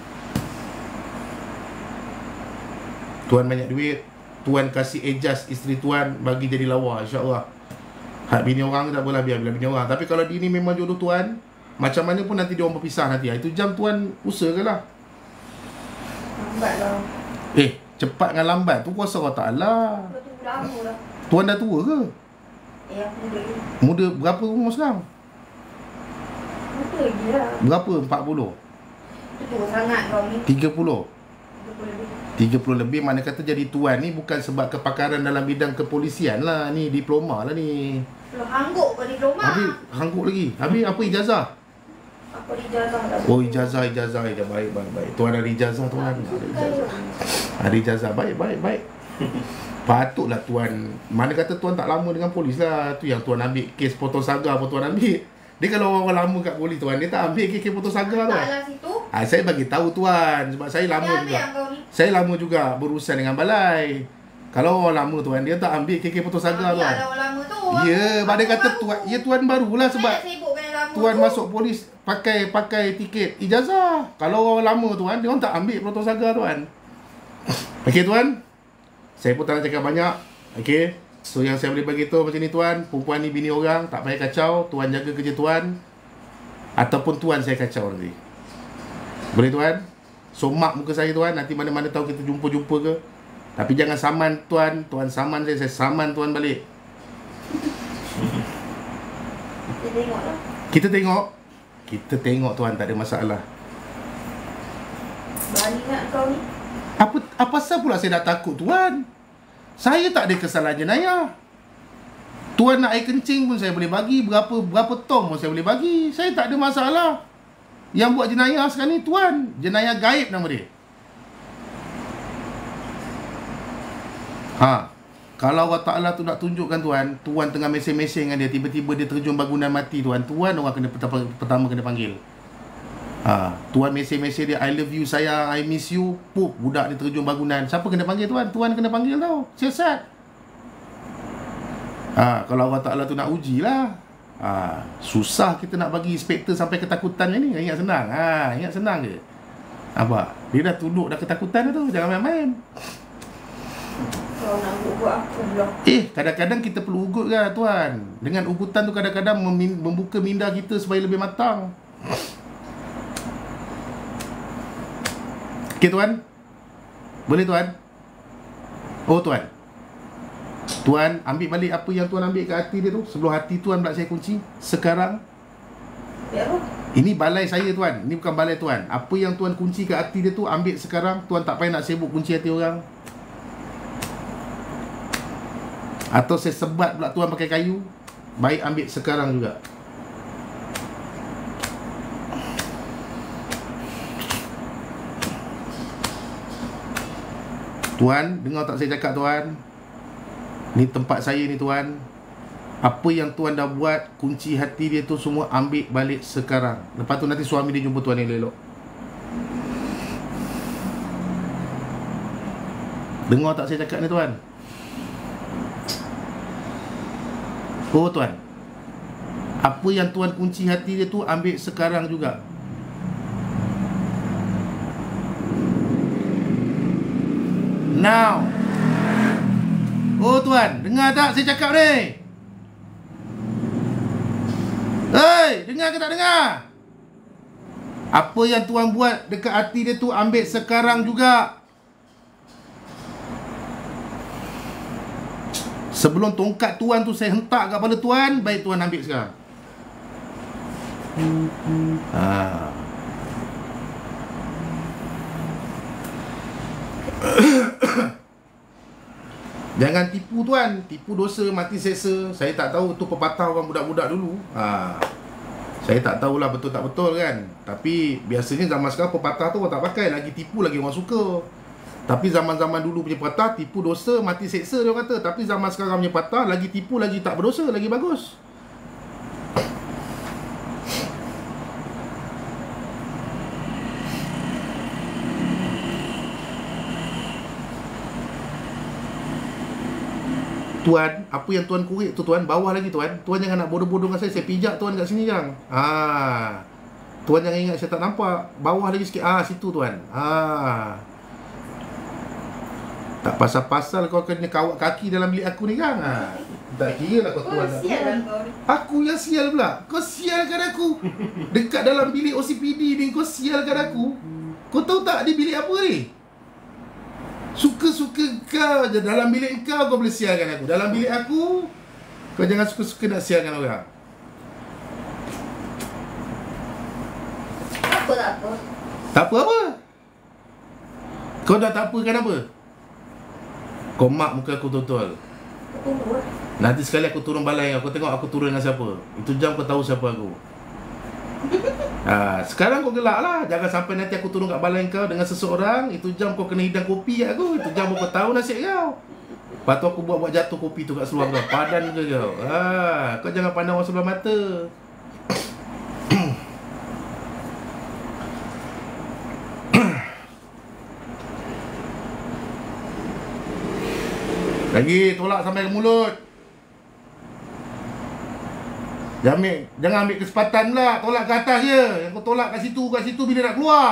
Tuan banyak duit, tuan kasih adjust isteri tuan bagi jadi lawa, insya-Allah. Hak bini orang tak apalah, biar bini orang. Tapi kalau dia ni memang jodoh tuan, macam mana pun nanti dia orang berpisah nanti. Itu jam tuan usahakanlah. Lambatlah. Cepat dengan lambat tu kuasa Allah Taala. Dah tunggu lama dah. Tuan dah tua ke? Aku muda lagi. Muda berapa umur sekarang? Muda lagi lah. Berapa? 40? Tua sangat kau ni. 30? 30 lebih. 30 lebih. Mana kata jadi tuan ni bukan sebab kepakaran dalam bidang kepolisian lah. Ni diploma lah ni. Hangguk kau diploma. Habis hangguk lagi. Habis apa ijazah? Apa ijazah dah. Oh ijazah. Baik. Tuan ada ijazah tuan. Ada ijazah. Baik. Patutlah tuan. Mana kata tuan tak lama dengan polis lah. Tu yang tuan ambil kes Proton Saga apa tuan ambil. Dia kalau orang lama kat polis tuan, dia tak ambil kes Proton Saga tuan. Taklah situ. Saya bagi tahu tuan sebab saya lama juga. Saya lama juga berurusan dengan balai. Kalau orang lama tuan, dia tak ambil KK Putrasagara tuan. Orang lama tu. Ya, dia kata tuan, ya tuan barulah sebab tuan tu. masuk polis pakai tiket ijazah. Kalau orang lama tuan, dia orang tak ambil Putrasagara tuan. Okey tuan. Saya pun tak nak cakap banyak. Okey. So yang saya boleh bagi tahu macam ni tuan, perempuan ni bini orang, tak payah kacau, tuan jaga kerja tuan. Ataupun tuan saya kacau nanti. Boleh tuan? So mak muka saya tuan, nanti mana-mana tahu kita jumpa-jumpa ke. Tapi jangan saman tuan, tuan saman saya saman tuan balik. Kita tengoklah. Kita tengok tuan, tak ada masalah. Berani nak kau ni. Apa pasal pula saya nak takut tuan? Saya tak ada kesalahan jenayah. Tuan nak air kencing pun saya boleh bagi, berapa tong pun saya boleh bagi. Saya tak ada masalah. Yang buat jenayah sekarang ni tuan, jenayah gaib nama dia. Kalau Allah Ta'ala tu nak tunjukkan tuan, tuan tengah mesej-mesej dengan dia, tiba-tiba dia terjun bangunan mati tuan, orang kena pertama kena panggil. Tuan mesej-mesej dia, I love you sayang, I miss you, pup, budak dia terjun bangunan. Siapa kena panggil tuan? Tuan kena panggil tau. Siasat. Kalau Allah Ta'ala tu nak uji lah. Susah kita nak bagi inspektor sampai ketakutan ni. Ingat senang. Ingat senang ke? Apa? Dia dah tunduk dah ketakutan tu. Jangan main-main. Kau nak ugut aku pula. Kadang-kadang kita perlu ugut kan tuan. Dengan ugutan tu kadang-kadang membuka minda kita supaya lebih matang. Okey tuan? Boleh tuan? Oh tuan. Tuan ambil balik apa yang tuan ambil kat hati dia tu. Sebelum hati tuan pula saya kunci. Sekarang. Ya apa? Ini balai saya tuan. Ini bukan balai tuan. Apa yang tuan kunci kat hati dia tu, ambil sekarang. Tuan tak payah nak sibuk kunci hati orang. Atau saya sebat pula tuan pakai kayu. Baik ambil sekarang juga. Tuan, dengar tak saya cakap tuan? Ni tempat saya ni tuan. Apa yang tuan dah buat, kunci hati dia tu semua ambil balik sekarang. Lepas tu nanti suami dia jumpa tuan yang elok. Dengar tak saya cakap ni tuan? Oh tuan, apa yang tuan kunci hati dia tu ambil sekarang juga. Now. Oh tuan, dengar tak saya cakap ni? Hei, dengar ke tak dengar? Apa yang tuan buat dekat hati dia tu ambil sekarang juga. Sebelum tongkat tuan tu saya hentak kat kepala tuan, baik tuan ambil sekarang. Jangan tipu tuan. Tipu dosa, mati seksa. Saya tak tahu tu pepatah orang budak-budak dulu. Saya tak tahulah betul tak betul kan. Tapi biasanya zaman sekarang pepatah tu orang tak pakai. Lagi tipu lagi orang suka. Tapi zaman-zaman dulu punya patah, tipu dosa, mati seksa dia kata. Tapi zaman sekarang punya patah, lagi tipu, lagi tak berdosa, lagi bagus. Tuan, apa yang tuan kurik tu tuan, bawah lagi tuan. Tuan jangan nak bodoh-bodoh dengan saya pijak tuan kat sini jang. Tuan jangan ingat saya tak nampak. Bawah lagi sikit. Situ tuan. Tak pasal-pasal kau kena kawat kaki dalam bilik aku ni kan. Tak kira lah kau tuan. Aku yang sial pula. Kau sialkan aku. Dekat dalam bilik OCPD ni kau sialkan aku. Kau tahu tak di bilik apa ni? Suka-suka kau je. Dalam bilik kau boleh sialkan aku. Dalam bilik aku kau jangan suka-suka nak sialkan orang. Tak apa. Tak apa-apa. Kau dah tak apa kenapa? Kau mak muka aku betul-betul. Nanti sekali aku turun balai, aku tengok aku turun dengan siapa. Itu jam kau tahu siapa aku. Sekarang kau gelak lah. Jangan sampai nanti aku turun kat balai kau dengan seseorang. Itu jam kau kena hidang kopi kat aku. Itu jam kau tahu nasib kau. Lepas tu aku buat jatuh kopi tu kat seluar kau. Padan ke kau. Kau jangan pandang orang sebelah mata. Lagi tolak sampai ke mulut. Jangan ambil kesempatan pula. Tolak ke atas je. Yang kau tolak kat situ bila nak keluar.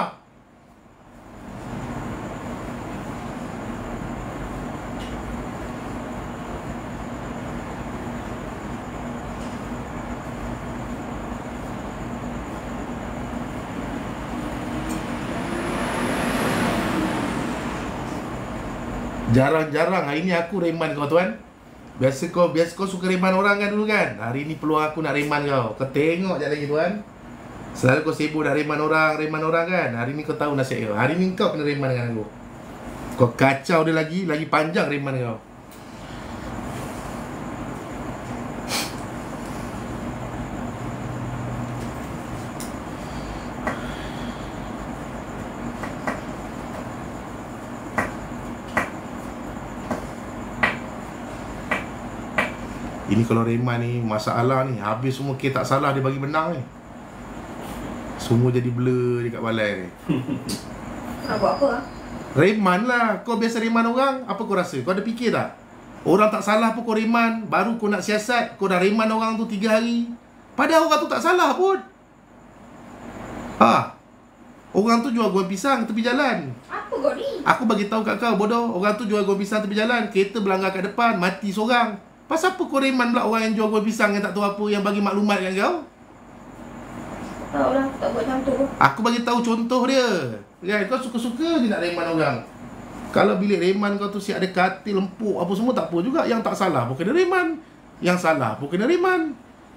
Jarang-jarang hari ni aku reman kau tuan. Biasa kau suka reman orang kan dulu kan. Hari ni peluang aku nak reman kau. Kau tengok je lagi tuan. Selalu kau sibuk nak reman orang kan. Hari ni kau tahu nasihat kau. Hari ni kau kena reman dengan aku. Kau kacau dia lagi panjang reman kau. Ini kalau reman ni, masalah ni, habis semua kes tak salah dia bagi menang ni. Semua jadi blur dekat balai ni. Nak buat apa? Reman lah. Kau biasa reman orang, apa kau rasa? Kau ada fikir tak? Orang tak salah pun kau reman, baru kau nak siasat, kau dah reman orang tu 3 hari. Padahal orang tu tak salah pun. Orang tu jual goreng pisang tepi jalan. Apa kau ni? Aku bagi tahu kat kau bodoh, orang tu jual goreng pisang tepi jalan, kereta berlanggar kat depan, mati seorang. Pasal apa kau reman pula orang yang jual goreng pisang yang tak tahu apa, yang bagi maklumat kat kau? Tahu lah, tak buat macam tu. Aku bagi tahu contoh dia. Kan, kau suka-suka je nak reman orang. Kalau bilik reman kau tu siap ada katil, lempuk, apa semua tak apa juga. Yang tak salah pun kena reman. Yang salah pun kena reman.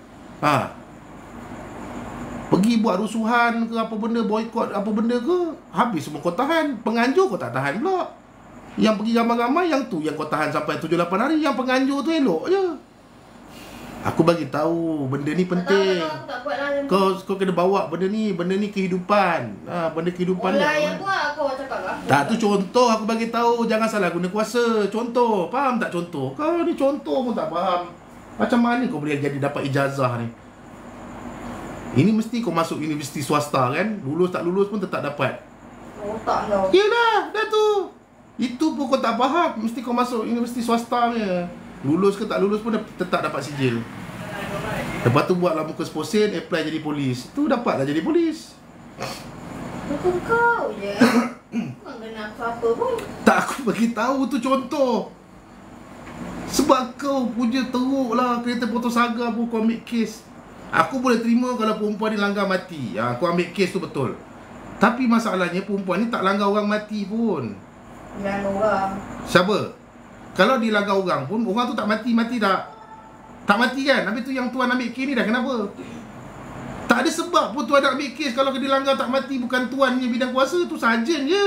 Pergi buat rusuhan ke apa benda, boykot apa benda ke, habis semua kau tahan. Penganjur kau tak tahan pula. Yang pergi ramai-ramai, yang tu yang kau tahan sampai 7-8 hari. Yang penganjur tu elok je. Aku bagi tahu benda ni penting. Tak buat lah. Kau kena bawa benda ni kehidupan. Benda kehidupan Orang yang buat aku cakap lah. Tak, tu contoh aku bagi tahu, jangan salah guna kuasa. Contoh, faham tak contoh? Kau ni contoh pun tak faham. Macam mana kau boleh jadi dapat ijazah ni? Ini mesti kau masuk universiti swasta kan? Lulus tak lulus pun tetap dapat. Otak kau. Yelah, dah tu. Itu pun kau tak faham. Mesti kau masuk universiti swasta ni. Lulus ke tak lulus pun tetap dapat sijil. Lepas tu buatlah muka sposen, apply jadi polis. Tu dapatlah jadi polis. Bukan kau je. Bukan kena apa pun. Tak, aku bagi tahu tu contoh. Sebab kau punya teruk lah kereta potong saga pun kau ambil kes. Aku boleh terima kalau perempuan ni langgar mati. Kau ambil kes tu betul. Tapi masalahnya perempuan ni tak langgar orang mati pun. Jangan orang. Siapa? Kalau dilanggar orang pun, orang tu tak mati tak? Tak mati kan? Habis tu yang tuan ambil kes ni dah kenapa? Tak ada sebab pun tuan nak ambil kes. Kalau dilanggar tak mati, bukan tuan punya bidang kuasa, tu sarjan je.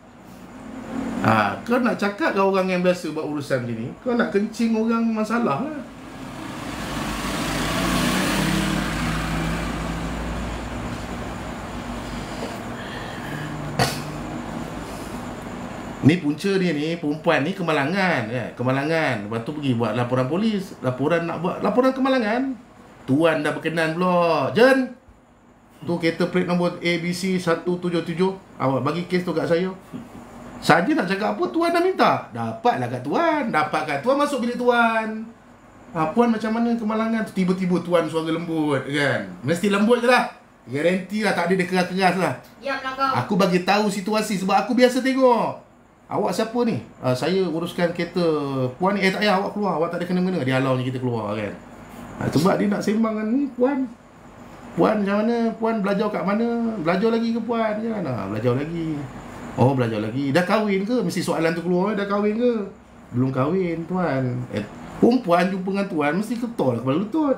Kau nak cakap ke orang yang biasa buat urusan macam ni, kau nak kencing orang masalah lah. Ni punca dia ni, perempuan ni kemalangan Kemalangan. Lepas tu pergi buat laporan polis. Laporan kemalangan. Tuan dah berkenan pula. Jen, tu kereta plate nombor ABC 177. Awak bagi kes tu kat saya. Saja nak cakap apa, tuan dah minta. Dapatlah kat tuan. Dapat kat tuan, masuk bilik tuan. Puan macam mana kemalangan tu? Tiba-tiba tuan suara lembut kan. Mesti lembut je lah. Garanti lah, tak ada dia keras-keras lah. Diamlah kau. Aku bagi tahu situasi sebab aku biasa tengok. Awak siapa ni? Saya uruskan kereta puan ni. Tak payah awak keluar. Awak tak ada kena-mena. Dia halau je kita keluar kan. Sebab dia nak sembang dengan ni puan. Puan macam mana? Puan belajar kat mana? Belajar lagi ke puan? Jangan belajar lagi. Oh, belajar lagi. Dah kahwin ke? Mesti soalan tu keluar. Dah kahwin ke? Belum kahwin tuan. Perempuan jumpa dengan tuan mesti ketul lah kepala lutut.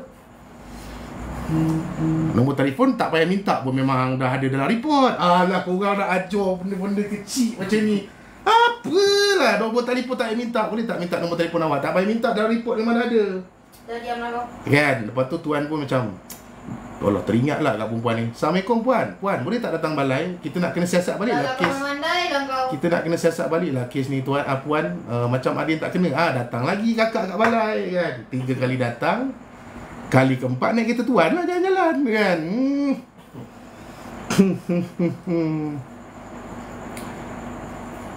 Nombor telefon tak payah minta pun, memang dah ada dalam report. Alah, korang nak ajar benda-benda kecil macam ni. Apalah, nombor telefon tak payah minta. Boleh tak minta nombor telefon awak? Tak payah minta, dalam report memang dah ada. Dah diamlah kau. Kan? Lepas tu tuan pun macam, Allah, teringatlah kat perempuan ni. Assalamualaikum puan. Puan, boleh tak datang balai? Kita nak kena siasat balik lah kes. Kita nak kena siasat balik lah kes ni tuan. Puan, macam ada yang tak kena. Datang lagi kakak kat balai kan. 3 kali datang. Kali keempat naik kereta tuan lah jalan-jalan kan.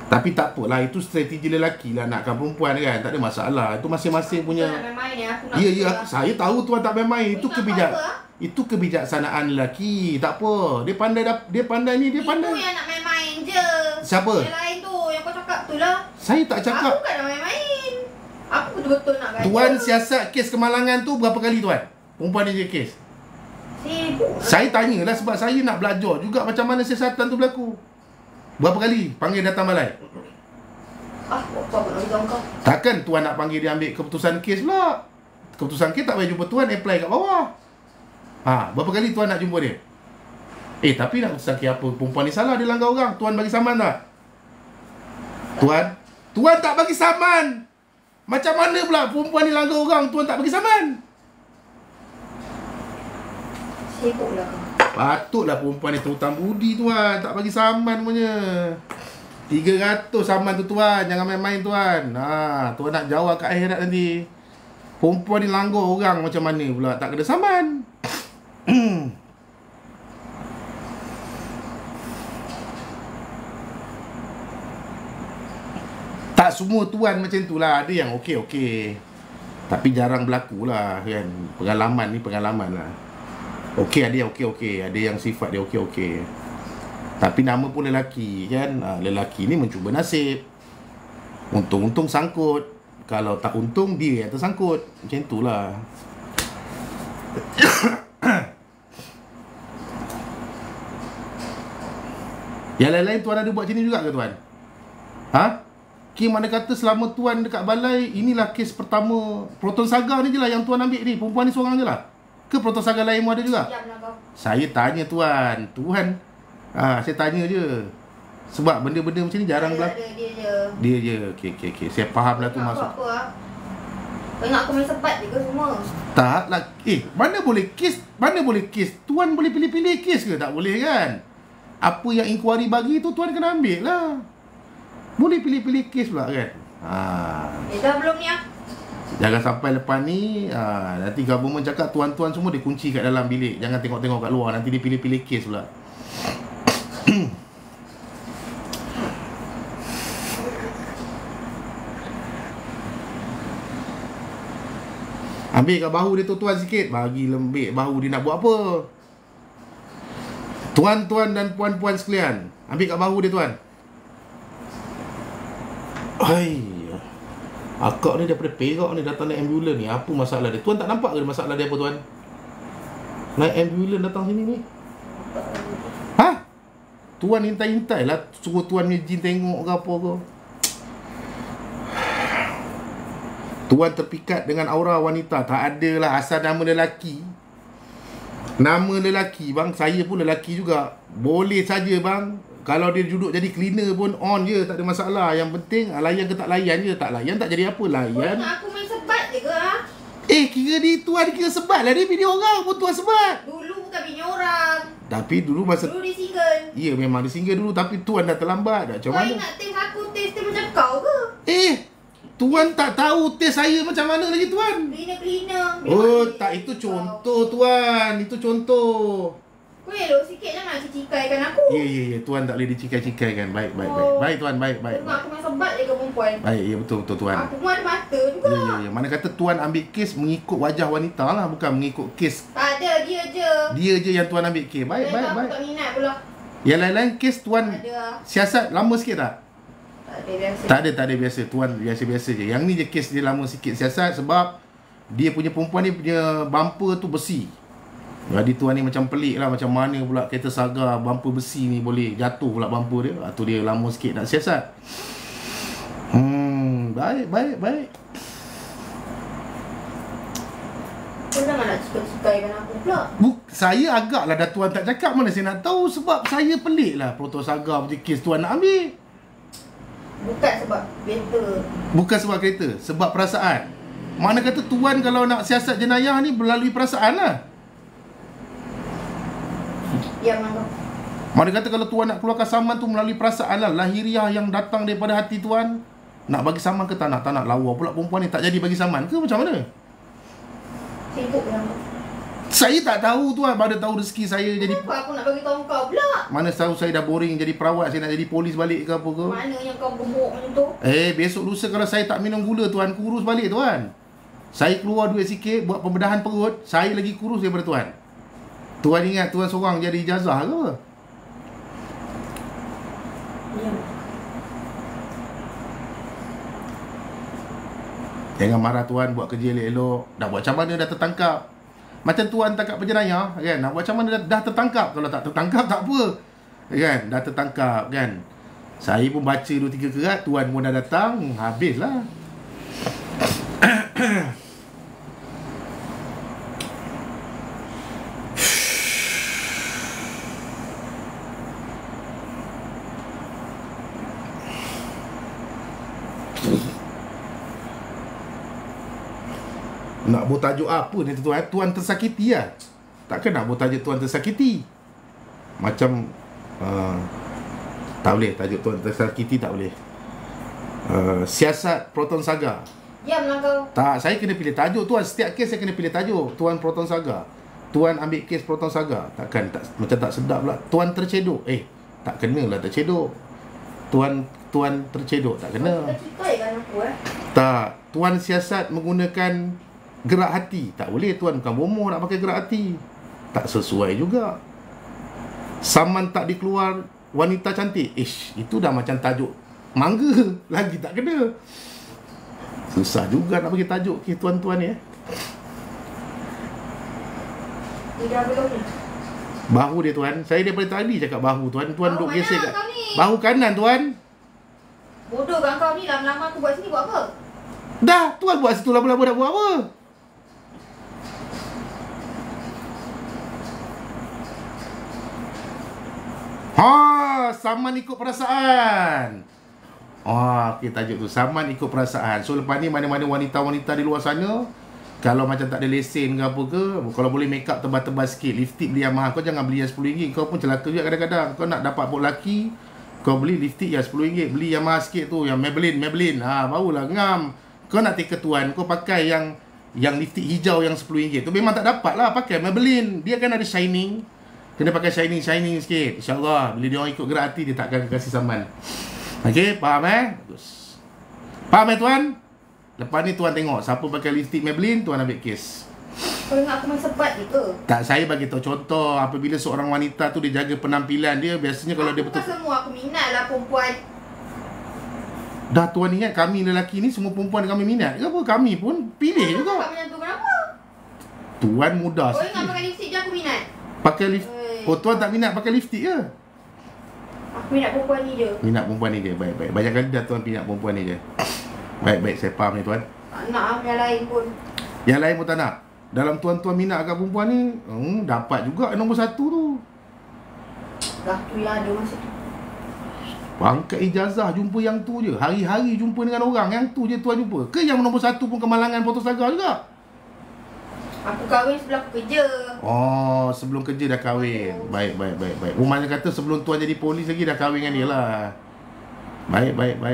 Tapi tak apalah, itu strategi lelaki lah nakkan perempuan kan. Tak ada masalah. Itu masing-masing punya. Nak main-main ni aku nak. Ya, saya tahu tuan tak main-main. Itu kebijaksanaan lelaki. Tak apa. Dia pandai ni, dia pandai. Itu yang nak main-main je. Siapa? Yang lain tu, yang kau cakap tu lah. Saya tak cakap. Aku kan nak main-main. Aku betul-betul nak gaya. Tuan siasat kes kemalangan tu berapa kali tuan? Perempuan ni je kes. Sibuk. Saya tanyalah sebab saya nak belajar juga macam mana siasatan tu berlaku. Berapa kali panggil datang balai? Apa nak bilang kau? Takkan tuan nak panggil dia ambil keputusan kes pula. Keputusan kes tak payah jumpa tuan, apply kat bawah. Berapa kali tuan nak jumpa dia? Tapi nak keputusan kes apa? Perempuan ni salah, dia langgar orang. Tuan bagi saman tak? Tuan tak bagi saman. Macam mana pula perempuan ni langgar orang, tuan tak bagi saman? Sibuklah kau. Patutlah perempuan ni terhutang budi tuan. Tak bagi saman punya. 300 saman tu tuan. Jangan main-main tuan. Tuan nak jawab kat akhirat nanti. Perempuan ni langgar orang macam mana pula tak kena saman. Tak semua tuan macam tu lah. Ada yang okey-okey. Tapi jarang berlaku lah kan. Pengalaman ni pengalaman lah. Okey, ada yang okey-okey. Ada yang sifat dia okey-okey. Tapi nama pun lelaki kan. Lelaki ni mencuba nasib. Untung-untung sangkut. Kalau tak untung, dia yang tersangkut. Macam itulah. Yang lain-lain tuan ada buat macam ni juga ke tuan? Kim mana kata selama tuan dekat balai, inilah kes pertama Proton Saga ni je lah yang tuan ambil ni. Perempuan ni seorang je lah. Ke Proton Saga lain pun ada juga? Saya tanya tuan. Saya tanya je. Sebab benda-benda macam ni jarang berlaku. Dia je. Okey. Saya faham lah tu maksud. Kau ingat aku main sebat je ke semua? Tak lah. Mana boleh kes? Tuan boleh pilih-pilih kes ke? Tak boleh kan? Apa yang inquiry bagi tu tuan kena ambil lah. Boleh pilih-pilih kes pula kan? Dah belum ni Jangan sampai lepas ni nanti government cakap tuan-tuan semua dia kunci kat dalam bilik. Jangan tengok-tengok kat luar. Nanti dia pilih-pilih kes pula. Ambil kat bahu dia tu tuan sikit. Bagi lembik bahu dia nak buat apa. Tuan-tuan dan puan-puan sekalian, ambil kat bahu dia tuan. Akak ni daripada Perak ni datang naik ambulans ni. Apa masalah dia? Tuan tak nampak ke masalah dia apa tuan? Naik ambulans datang sini ni. Tuan hintai-hintai lah. Suruh tuan ni jin tengok ke apa ke. Tuan terpikat dengan aura wanita. Tak ada lah asal nama lelaki. Nama lelaki bang. Saya pun lelaki juga. Boleh saja bang. Kalau dia duduk jadi cleaner pun on je. Tak ada masalah. Yang penting layan ke tak layan je. Tak layan tak jadi apa. Layan. Aku main sebat je ke kira dia tuan kira sebat lah. Dia bini orang pun tuan sebat. Dulu bukan bini orang. Tapi dulu masa Dulu dia single. Ya memang dia single dulu. Tapi tuan dah terlambat dah. Macam mana? Kau ingat taste aku taste macam kau ke? Tuan tak tahu taste saya macam mana lagi tuan. Cleaner. Tak, itu contoh tuan. Itu contoh. Kau elok sikit jangan cikai-cikaikan aku. Ya. Tuan tak boleh dicikai-cikaikan. Baik. Baik tuan, baik. Tengok aku main sebat je ke perempuan. Baik, ya betul tuan. Aku pun ada mata juga. Ya. Mana kata tuan ambil kes mengikut wajah wanita lah. Bukan mengikut kes. Tak ada, dia je. Dia je yang tuan ambil kes. Baik. Aku tak minat pula. Yang lain-lain kes tuan siasat lama sikit tak? Tak Tak ada biasa. Tuan biasa-biasa je. Yang ni je kes dia lama sikit siasat sebab dia punya perempuan ni punya bumper tu besi. Jadi tuan ni macam pelik lah. Macam mana pula kereta Saga bumper besi ni boleh jatuh pula bumper dia. Tu dia lama sikit nak siasat. Baik. Kau jangan nak cikai-cikaikan aku pula. Saya agaklah dah tuan tak cakap. Mana saya nak tahu. Sebab saya pelik lah Proton Saga punya kes tuan nak ambil. Bukan sebab kereta. Bukan sebab kereta. Sebab perasaan. Mana kata tuan kalau nak siasat jenayah ni melalui perasaan lah. Yang mana? Mana kata kalau tuan nak keluarkan saman tu melalui perasaan lah. Lahiriah yang datang daripada hati tuan. Nak bagi saman ke tak nak? Tak nak lawa pula perempuan ni. Tak jadi bagi saman ke macam mana? Sibuk yang Saya tak tahu tuan, mana tahu rezeki saya jadi... Kenapa aku nak bagi tahu kau pula? Mana tahu saya dah boring jadi perawat, saya nak jadi polis balik ke apa ke. Mana yang kau gemuk macam tu? Besok lusa kalau saya tak minum gula tuan, kurus balik tuan. Saya keluar duit sikit buat pembedahan perut, saya lagi kurus daripada tuan. Tuan ingat tuan seorang jadi ijazah ke apa? Ya. Jangan marah tuan, buat kerja elok-elok. Nak buat macam mana dah tertangkap. Macam tuan tangkap penjenayah kan, nak buat macam mana dah tertangkap. Kalau tak tertangkap tak apa kan, dah tertangkap kan. Saya pun baca 2-3 kerat, tuan pun dah datang, habislah. Nak buat tajuk apa ni tuan? Tuan tersakiti lah. Takkan nak buat tajuk tuan tersakiti. Macam tak boleh tajuk tuan tersakiti, tak boleh. Siasat Proton Saga. Diamlah kau. Tak, saya kena pilih tajuk tuan. Setiap kes saya kena pilih tajuk. Tuan Proton Saga. Tuan ambil kes Proton Saga. Takkan tak, macam tak sedap pula. Tuan tercedok. Tak kenalah tercedok. Tuan tercedok tak kena. Kau ceritakan aku Tak, tuan siasat menggunakan gerak hati. Tak boleh tuan, bukan bomoh nak pakai gerak hati. Tak sesuai juga. Saman tak dikeluar wanita cantik. Itu dah macam tajuk mangga. Lagi tak kena. Susah juga nak bagi tajuk ke tuan-tuan ni. Dah belum ni. Bahu dia tuan. Saya daripada tadi cakap bahu tuan. Tuan Bahu duk mana gesek kat kau ni? bahu kanan tuan. Bodoh kan kau ni, lama-lama aku buat sini buat apa? Dah, tuan buat situ lama-lama nak buat apa? Saman ikut perasaan. Okey, tajuk tu saman ikut perasaan. So lepas ni mana-mana wanita-wanita di luar sana, kalau macam tak ada lesen ke apa ke, kalau boleh make up tebal-tebal sikit, lipstick beli yang mahal. Kau jangan beli yang RM10. Kau pun celaka juga kadang-kadang. Kau nak dapat buat lelaki, kau beli lipstick yang RM10. Beli yang mahal sikit tu, yang Maybelline. Barulah ngam. Kau nak take tuan, kau pakai yang lipstick hijau yang RM10 tu memang tak dapat lah. Pakai Maybelline, dia kan ada shining. Kena pakai shining sikit. InsyaAllah bila dia orang ikut gerak hati, dia takkan kasih saman. Okey, faham Bagus. Faham tuan? Lepas ni tuan tengok siapa pakai lipstick Maybelline, tuan ambil kes. Kau ingat aku main sebat je ke? Tak, saya bagi tahu contoh. Apabila seorang wanita tu dia jaga penampilan dia, biasanya kalau dia betul. Bukan semua aku minat lah perempuan. Dah tuan ingat kami lelaki ni semua perempuan kami minat ke apa? Kami pun pilih juga. Kau macam tu kenapa? Tuan mudah Kau sikit. ingat pakai lipstick je aku minat? Pakai lipstick. Oh, tuan tak minat pakai lipstick ke? Aku minat perempuan ni je. Minat perempuan ni je. Baik. Banyak kali dah tuan minat perempuan ni je. Baik, saya faham ni tuan. Tak nak yang lain pun. Yang lain pun tak nak. Dalam tuan-tuan minat kat perempuan ni, dapat juga nombor 1 tu. Dah tu yang ada masa tu. Pangkat ijazah jumpa yang tu je. Hari-hari jumpa dengan orang, yang tu je tuan jumpa. Ke yang nombor 1 pun kemalangan Proton Saga juga? Aku kahwin sebelum aku kerja. Sebelum kerja dah kahwin. Baik. Rumahnya kata sebelum tuan jadi polis lagi dah kahwin dengan dia lah. Baik.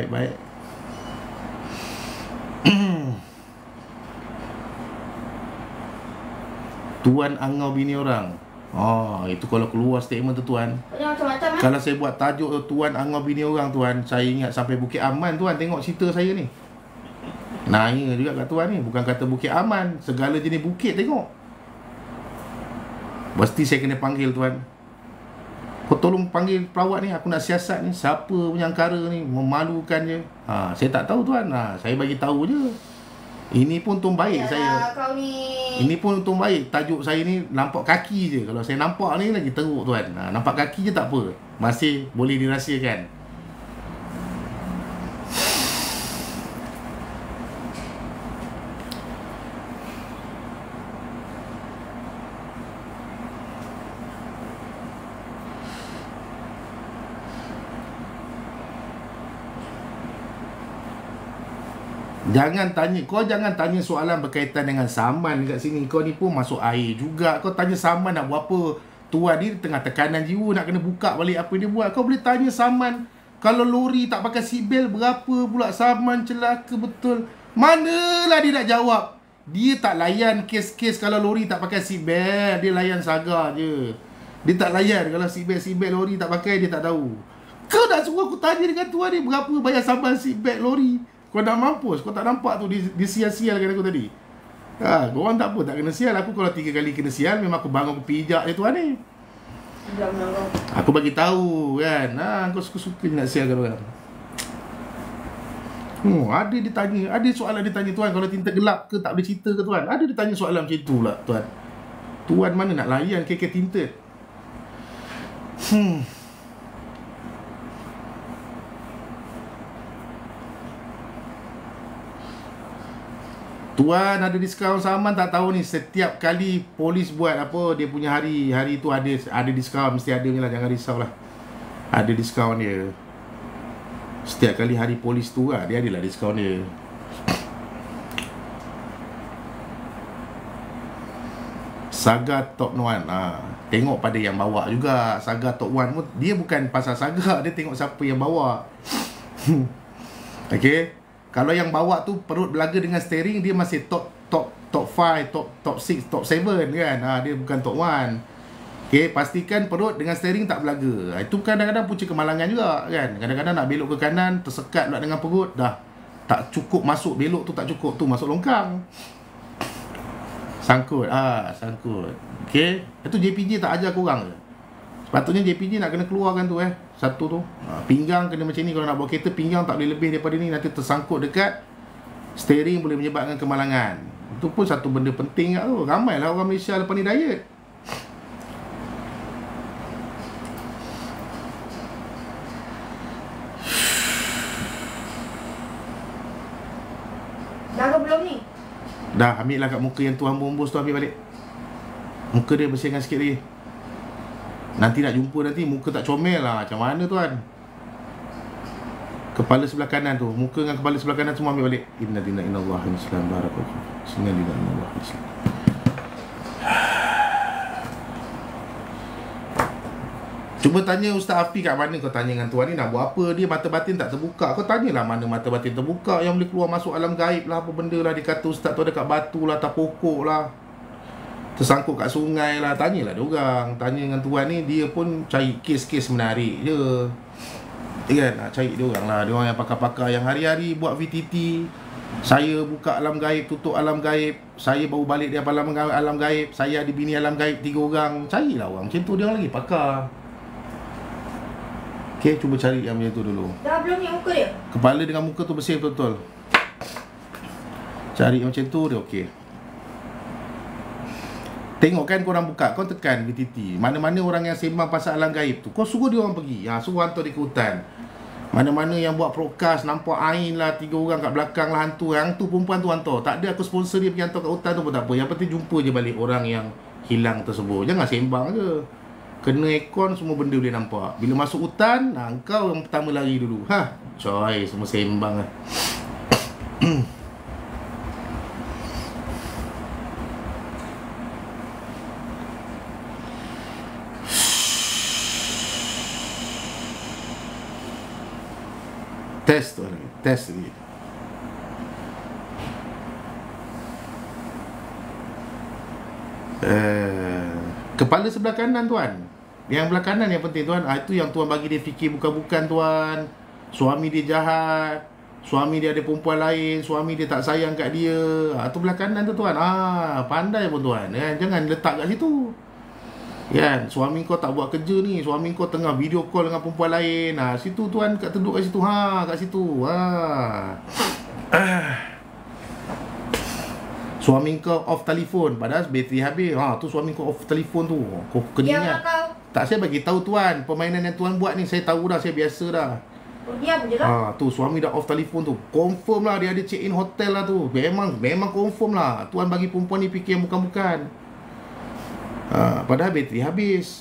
Tuan angau bini orang. Itu kalau keluar statement tu tuan. Banyak macam-macam Kalau saya buat tajuk tuan angau bini orang tuan, saya ingat sampai Bukit Aman tuan. Tengok cerita saya ni. Naya juga kat tuan ni. Bukan kata Bukit Aman, segala jenis bukit tengok. Pasti saya kena panggil tuan. Kau tolong panggil perawat ni. Aku nak siasat ni. Siapa punya angkara ni, memalukan je. Saya tak tahu tuan. Saya bagi tahu je. Ini pun untung baik saya. Kau ni. Ini pun untung baik. Tajuk saya ni nampak kaki je. Kalau saya nampak ni lagi teruk tuan. Nampak kaki je tak apa. Masih boleh dirahsiakan. Jangan tanya soalan berkaitan dengan saman kat sini. Kau ni pun masuk air juga. Kau tanya saman nak buat apa? Tuan ni tengah tekanan jiwa nak kena buka balik apa dia buat. Kau boleh tanya saman, kalau lori tak pakai seatbelt berapa pula saman celaka betul. Manalah dia nak jawab. Dia tak layan kes-kes kalau lori tak pakai seat belt. Dia layan saga je. Dia tak layan kalau seat belt lori tak pakai, dia tak tahu. Kau dah suruh aku tanya dengan tuan ni berapa bayar saman seat belt lori. Kau dah mampus. Kau tak nampak tu dia sial-sialkan aku tadi. Korang tak apa, tak kena sial. Aku kalau 3 kali kena sial, memang aku bangun, aku pijak je tuan ni. Aku bagi tahu kan. Kau suka-suka nak sialkan orang. Ada dia tanya, ada soalan dia tanya, tuan kalau tinta gelap ke tak boleh cerita ke tuan? Ada dia tanya soalan macam tu pula tuan. Tuan mana nak layan kek tinta? Tuan ada diskaun saman tak tahu ni. Setiap kali polis buat apa, dia punya hari tu ada diskaun, mesti ada ni lah, jangan risaulah. Ada diskaun dia. Setiap kali hari polis tu lah, dia adalah diskaun dia. Saga Top 1. Tengok pada yang bawa juga. Saga Top 1 pun, dia bukan pasal saga, dia tengok siapa yang bawa. Okay. Kalau yang bawa tu perut belaga dengan steering, dia masih top 5, top 6, top 7 kan. Dia bukan top 1. Okay, pastikan perut dengan steering tak belaga. Itu kadang-kadang punca kemalangan juga kan. Kadang-kadang nak belok ke kanan, tersekat pula dengan perut, dah tak cukup masuk, belok tu tak cukup, tu masuk longkang. Sangkut. Sangkut. Okay. Itu JPJ tak ajar korang ke? Sepatutnya JPJ nak kena keluarkan tu satu tu. Pinggang kena macam ni. Kalau nak bawa kereta, pinggang tak boleh lebih daripada ni. Nanti tersangkut dekat steering, boleh menyebabkan kemalangan. Itu pun satu benda penting kat tu. Ramailah orang Malaysia lepas ni diet. Dah ke belum ni? Dah, ambil lah kat muka yang tu hambus tu, ambil balik. Muka dia bersihkan sikit lagi. Nanti nak jumpa nanti, muka tak comel lah. Macam mana tuan? Kepala sebelah kanan tu, muka dengan kepala sebelah kanan semua ambil balik. Inna Allah Islam barakallahu. Inna Allah Islam. Cuba tanya Ustaz Afi kat mana kau tanya dengan tuan ni nak buat apa. Dia mata batin tak terbuka. Kau tanyalah mana mata batin terbuka yang boleh keluar masuk alam gaib lah, apa benda lah. Dia kata Ustaz tu ada kat batu lah, atas pokok lah, tersangkut kat sungai lah. Tanyalah diorang. Tanya dengan tuan ni, dia pun cari kes-kes menarik je kan. Cari diorang lah, diorang yang pakar-pakar yang hari-hari buat VTT. Saya buka alam gaib, tutup alam gaib, saya baru balik dari alam gaib, saya ada bini alam gaib 3 orang. Carilah orang macam tu, dia orang lagi pakar. Okay, cuba cari yang macam tu dulu. Dah belum ni muka dia? Kepala dengan muka tu bersih betul-betul. Cari yang macam tu dia okey. Tengok kan korang buka, kau tekan VTT. Mana-mana orang yang sembang pasal alam gaib tu, kau suruh dia orang pergi. Suruh hantar dia ke hutan. Mana-mana yang buat broadcast, nampak Ain lah, 3 orang kat belakang lah hantu. Yang tu perempuan tu hantar. Tak ada aku sponsor dia pergi hantar kat hutan tu pun tak apa. Yang penting jumpa je balik orang yang hilang tersebut. Jangan sembang je. Kena aircon, semua benda boleh nampak. Bila masuk hutan, kau yang pertama lari dulu. Coy, semua sembang lah. Test tu lagi. Test lagi. Kepala sebelah kanan tuan. Yang belah kanan yang penting tuan. Itu yang tuan bagi dia fikir bukan-bukan tuan. Suami dia jahat, suami dia ada perempuan lain, suami dia tak sayang kat dia. Itu belah kanan tu tuan. Pandai pun tuan. Jangan letak kat situ. Kan, suami kau tak buat kerja ni, suami kau tengah video call dengan perempuan lain. Situ tuan, kat duduk kat situ. Kat situ. Suami kau off telefon padahal bateri habis. Tu suami kau off telefon tu. Kau kena ingat. Tak, saya bagi tahu tuan, permainan yang tuan buat ni saya tahu dah, saya biasa dah. Diam je lah. Tu suami dah off telefon tu. Confirm lah dia ada check in hotel lah tu. Memang confirm lah. Tuan bagi perempuan ni fikir yang bukan-bukan. Padahal bateri habis.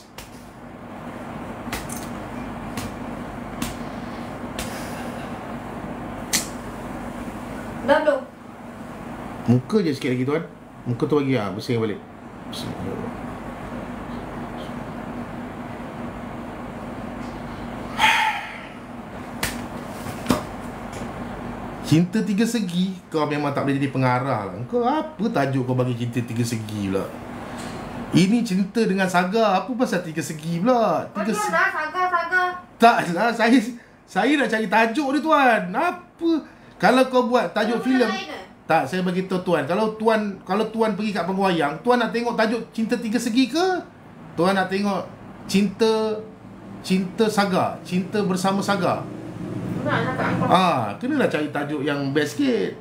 Dah belum? Muka je sikit lagi tuan. Muka tu bagi bersih balik. Cinta tiga segi. Kau memang tak boleh jadi pengarah lah. Kau apa tajuk kau bagi cinta tiga segi pula? Ini cinta dengan Saga. Apa pasal tiga segi pula? Kau jual dah Saga. Taklah, saya nak cari tajuk dia tuan. Apa? Kalau kau buat tajuk filem, tak, saya bagi tahu tuan. Kalau tuan pergi kat panggung wayang, tuan nak tengok tajuk cinta tiga segi ke? Tuan nak tengok cinta Saga, cinta bersama Saga. Kenalah cari tajuk yang best sikit.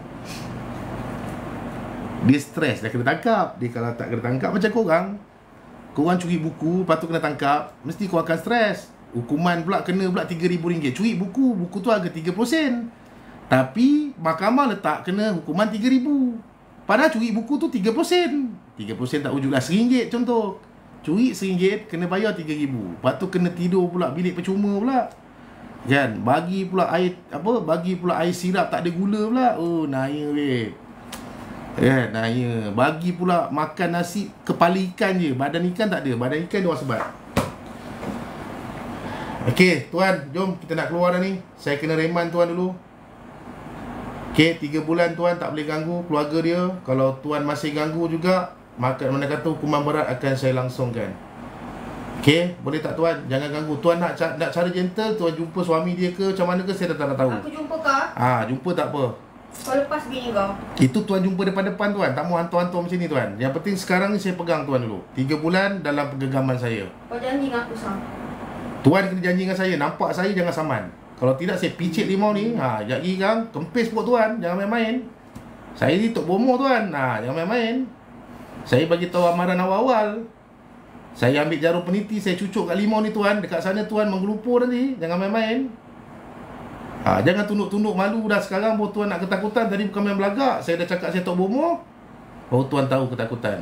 Dia stres, dia kena tangkap. Dia kalau tak kena tangkap macam korang curi buku, lepas tu kena tangkap, mesti kau akan stres. Hukuman pula kena pula RM3,000. Curi buku tu harga 30 sen. Tapi mahkamah letak kena hukuman RM3,000. Padahal curi buku tu 30 sen. 30 sen tak wujudlah RM1 contoh. Curi RM1 kena bayar RM3,000. Lepas tu kena tidur pula bilik percuma pula. Kan, bagi pula air sirap tak ada gula pula. Oh, naya weh. Kan, naya. Bagi pula makan nasi kepala ikan je. Badan ikan tak ada. Badan ikan dia orang sebat. Okey, tuan, jom kita nak keluar dah ni. Saya kena reman tuan dulu. Okey, 3 bulan tuan tak boleh ganggu keluarga dia. Kalau tuan masih ganggu juga, maka mana kata hukuman berat akan saya langsungkan. Okey, boleh tak tuan? Jangan ganggu. Tuan nak cara gentle, tuan jumpa suami dia ke macam mana ke, saya tak nak tahu. Aku jumpa kau. Jumpa tak apa. Kau lepas bini kau. Itu tuan jumpa depan-depan tuan. Tak mau hantu-hantu macam ni tuan. Yang penting sekarang ni saya pegang tuan dulu. 3 bulan dalam penggenggaman saya. Kau janji dengan aku Sam. Tuan kena janji dengan saya. Nampak saya jangan saman. Kalau tidak saya picit limau ni. Sekejap lagi kan kempis perut tuan. Jangan main-main. Saya ni Tok Bomo tuan. Jangan main-main. Saya bagi tahu amaran awal-awal. Saya ambil jarum peniti, saya cucuk kat limau ni tuan. Dekat sana tuan menggelupur nanti. Jangan main-main. Jangan tunduk-tunduk malu dah sekarang. Baru tuan nak ketakutan. Tadi bukan main belagak. Saya dah cakap saya Tok Bomo. Baru tuan tahu ketakutan.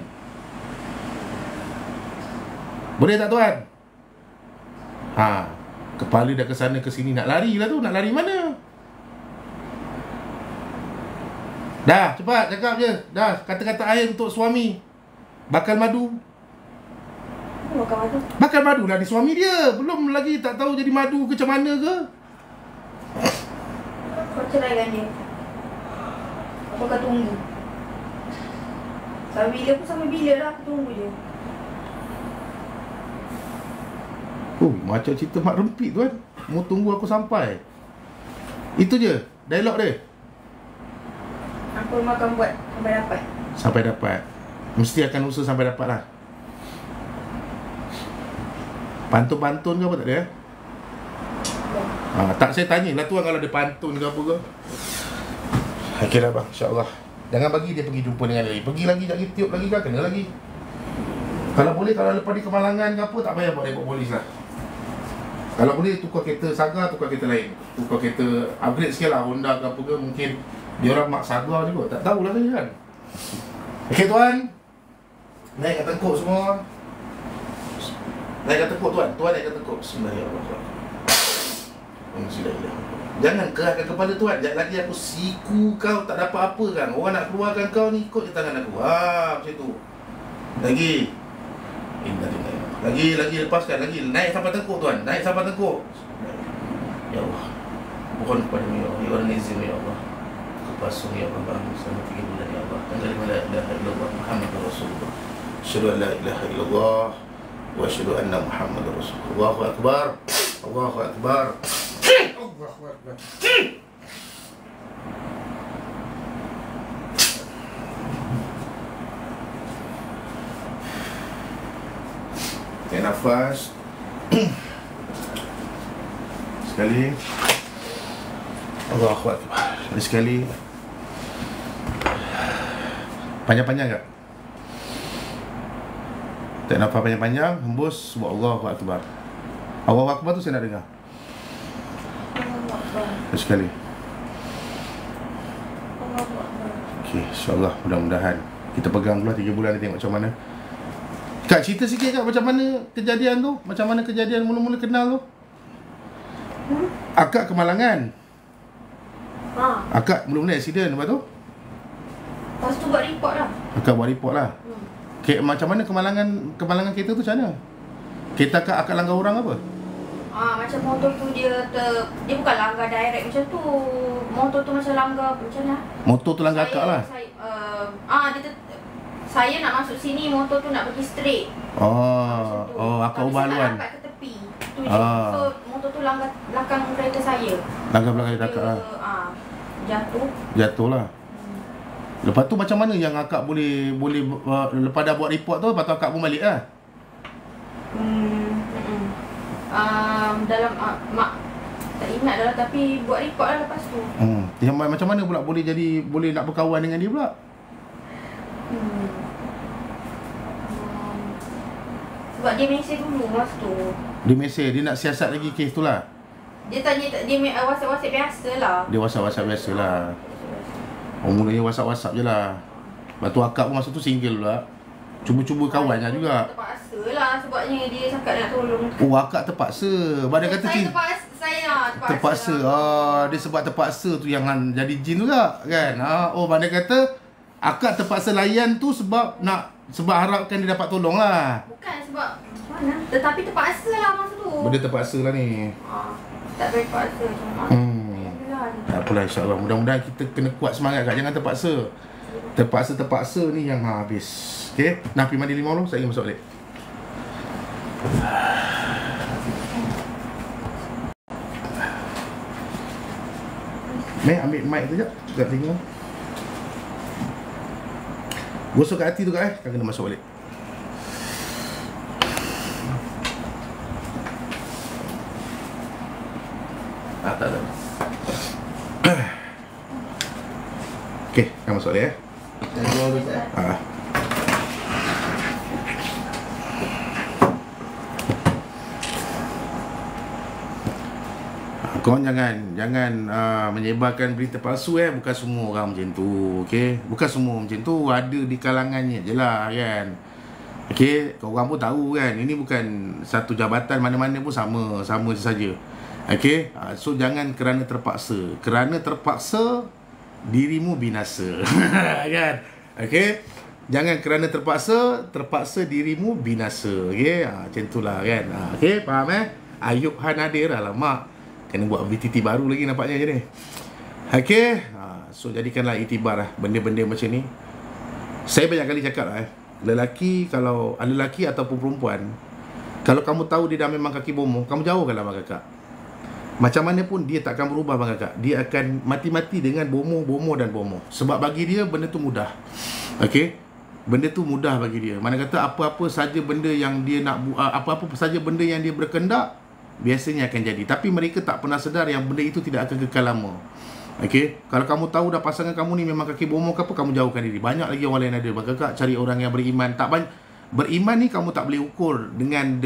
Boleh tak tuan? Kepala dah ke sana ke sini. Nak lari lah tu. Nak lari mana? Dah, cepat cakap je. Dah, kata-kata akhir untuk suami. Bakal madu. Bakal madu lah di suami dia. Belum lagi tak tahu jadi madu ke macam mana ke. Kau ceraikan dia. Apa kau tunggu? Sampai bila pun sampai bila lah aku tunggu je. Macam cerita Mak Rempit tuan. Mau tunggu aku sampai. Itu je dialog dia. Aku makan buat sampai dapat. Sampai dapat. Mesti akan usaha sampai dapat lah. Pantun-pantun ke apa tak ada? Tak, saya tanya lah tuan kalau ada pantun ke apa ke. Okey dah bang, insyaAllah. Jangan bagi dia pergi jumpa dengan lagi. Pergi lagi, lagi tiup lagi kan, kena lagi. Kalau boleh, kalau lepas di kemalangan ke apa, tak payah buat report polis lah. Kalau boleh, tukar kereta Saga, tukar kereta lain. Tukar kereta, upgrade sikit lah, Honda ke apa ke. Mungkin dia orang mak Saga juga, tak tahulah saya kan. Okey tuan. Naik kat tengkuk semua. Naik kat tengkuk tuan. Tuan naik kat tengkuk. Bismillahirrahmanirrahim. Jangan kerahkan kepala tuan. Sekejap lagi aku siku kau tak dapat apa kan. Orang nak keluarkan kau ni ikut je tangan aku. Macam tu. Lagi. Lagi lepaskan. Lagi naik sampai tengkuk tuan. Naik sampai tengkuk. Ya Allah. Mohon kepada-Mu ya Allah. Ya Allah izin ya Allah. Kepasuh ya Allah. Selama 3 bulan ya Allah. Anjali la ilaha illallah Muhammadur Rasulullah. Asyhadu an la ilaha illallah wa asyhadu anna Muhammadar Rasulullah. Allahu akbar. Allahu akbar. Allahu akbar. Tarik nafas. Sekali. Allahu akbar. Sekali. Panjang-panjang tak? Tarik nafas panjang-panjang. Hembus. Allahu akbar. Allahu akbar tu saya nak dengar. Sekali. Okey, insyaAllah mudah-mudahan. Kita pegang pula 3 bulan ni tengok macam mana. Kak, cerita sikit Kak macam mana kejadian tu? Macam mana kejadian mula-mula kenal tu? Akak kemalangan. Akak mula-mula accident lepas tu? Lepas tu buat report lah. Akak buat report lah. Macam mana kemalangan kereta tu macam mana? Kereta akak langgar orang apa? Macam motor tu dia bukan langgar direct macam tu. Motor tu macam langgar macam mana? Motor tu langgar akak lah. Saya nak masuk sini, motor tu nak pergi straight. Akak ubah haluan. Tapi saya nak ke tepi. Tu je. So motor tu langgar belakang kereta saya. Langgar belakang kereta akak lah. Jatuh lah. Lepas tu macam mana yang akak boleh lepas dah buat report tu, lepas tu akak pun balik lah? Dalam mak tak ingat dah, tapi buat report lah lepas tu. Macam mana pula boleh nak berkawan dengan dia pula? Sebab dia mesej dulu masa tu. Dia mesej, dia nak siasat lagi kes tu lah. Dia tanya, dia WhatsApp biasa lah. Dia WhatsApp biasa lah. Mulanya WhatsApp je lah. Lepas tu akak pun masa tu single pula. Cuba-cuba kawan lah juga. Terpaksa lah sebabnya dia cakap nak tolong. Akak terpaksa. Sebab dia kata Saya terpaksa. Dia sebab terpaksa tu yang jadi jin juga kan. Dia kata akak terpaksa layan tu sebab harapkan dia dapat tolong lah. Bukan sebab mana, tetapi terpaksa lah masa tu. Benda terpaksa lah ni. Tak terpaksa cuma. Tak apalah, insyaAllah. Mudah-mudahan kita kena kuat semangat kak. Jangan terpaksa. Terpaksa ni yang habis. Okay? Nak pergi mandi 5 dulu. Saya ingin masuk balik. Ambil mic tu sekejap. Dekat telinga. Gosok kat hati tu kak kan kena masuk balik. Tak. Okey, kan masuk balik Korang jangan menyebarkan berita palsu bukan semua orang macam tu, okey? Bukan semua macam tu, ada di kalangannya je lah kan. Okey, korang pun tahu kan, ini bukan satu jabatan, mana-mana pun sama saja. Okey, so jangan kerana terpaksa dirimu binasa. Kan? Okey, jangan kerana terpaksa dirimu binasa. Okey, macam itulah kan. Okey, faham Ayub Han Nadir, alamak, kena buat BTT baru lagi nampaknya je ni. Okey, so jadikanlah iktibar lah benda-benda macam ni. Saya banyak kali cakap lah lelaki ataupun perempuan, kalau kamu tahu dia dah memang kaki bomoh, kamu jauhkanlah abang kakak. Macam mana pun dia takkan berubah abang kakak. Dia akan mati-mati dengan bomoh. Sebab bagi dia benda tu mudah. Okey, benda tu mudah bagi dia. Mana kata apa-apa saja benda yang dia nak apa-apa saja benda yang dia berkendak, biasanya akan jadi. Tapi mereka tak pernah sedar yang benda itu tidak akan kekal lama. Okey, kalau kamu tahu dah pasangan kamu ni memang kaki bomoh ke apa, kamu jauhkan diri. Banyak lagi orang lain ada. Maka kakak cari orang yang beriman. Beriman ni kamu tak boleh ukur dengan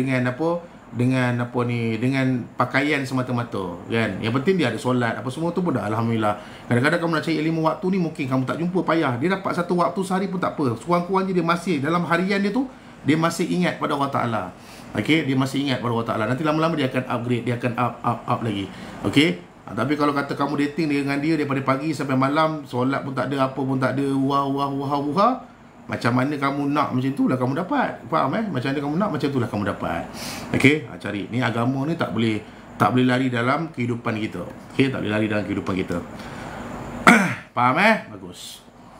pakaian semata-mata kan. Yang penting dia ada solat, apa semua tu pun dah alhamdulillah. Kadang-kadang kamu nak cari ilmu waktu ni mungkin kamu tak jumpa, payah. Dia dapat satu waktu sehari pun tak apa. Kurang-kurangnya dia masih dalam harian dia tu, dia masih ingat pada Allah Taala. Okey, dia masih ingat pada Allah Taala. Nanti lama-lama dia akan upgrade, dia akan up lagi. Okey. Tapi kalau kata kamu dating dengan dia daripada pagi sampai malam, solat pun tak ada, apa pun tak ada, wah, macam mana kamu nak macam tu lah kamu dapat. Faham Macam mana kamu nak, macam tu lah kamu dapat. Okey, cari. Ni agama ni tak boleh lari dalam kehidupan kita. Okey, tak boleh lari dalam kehidupan kita. Faham Bagus.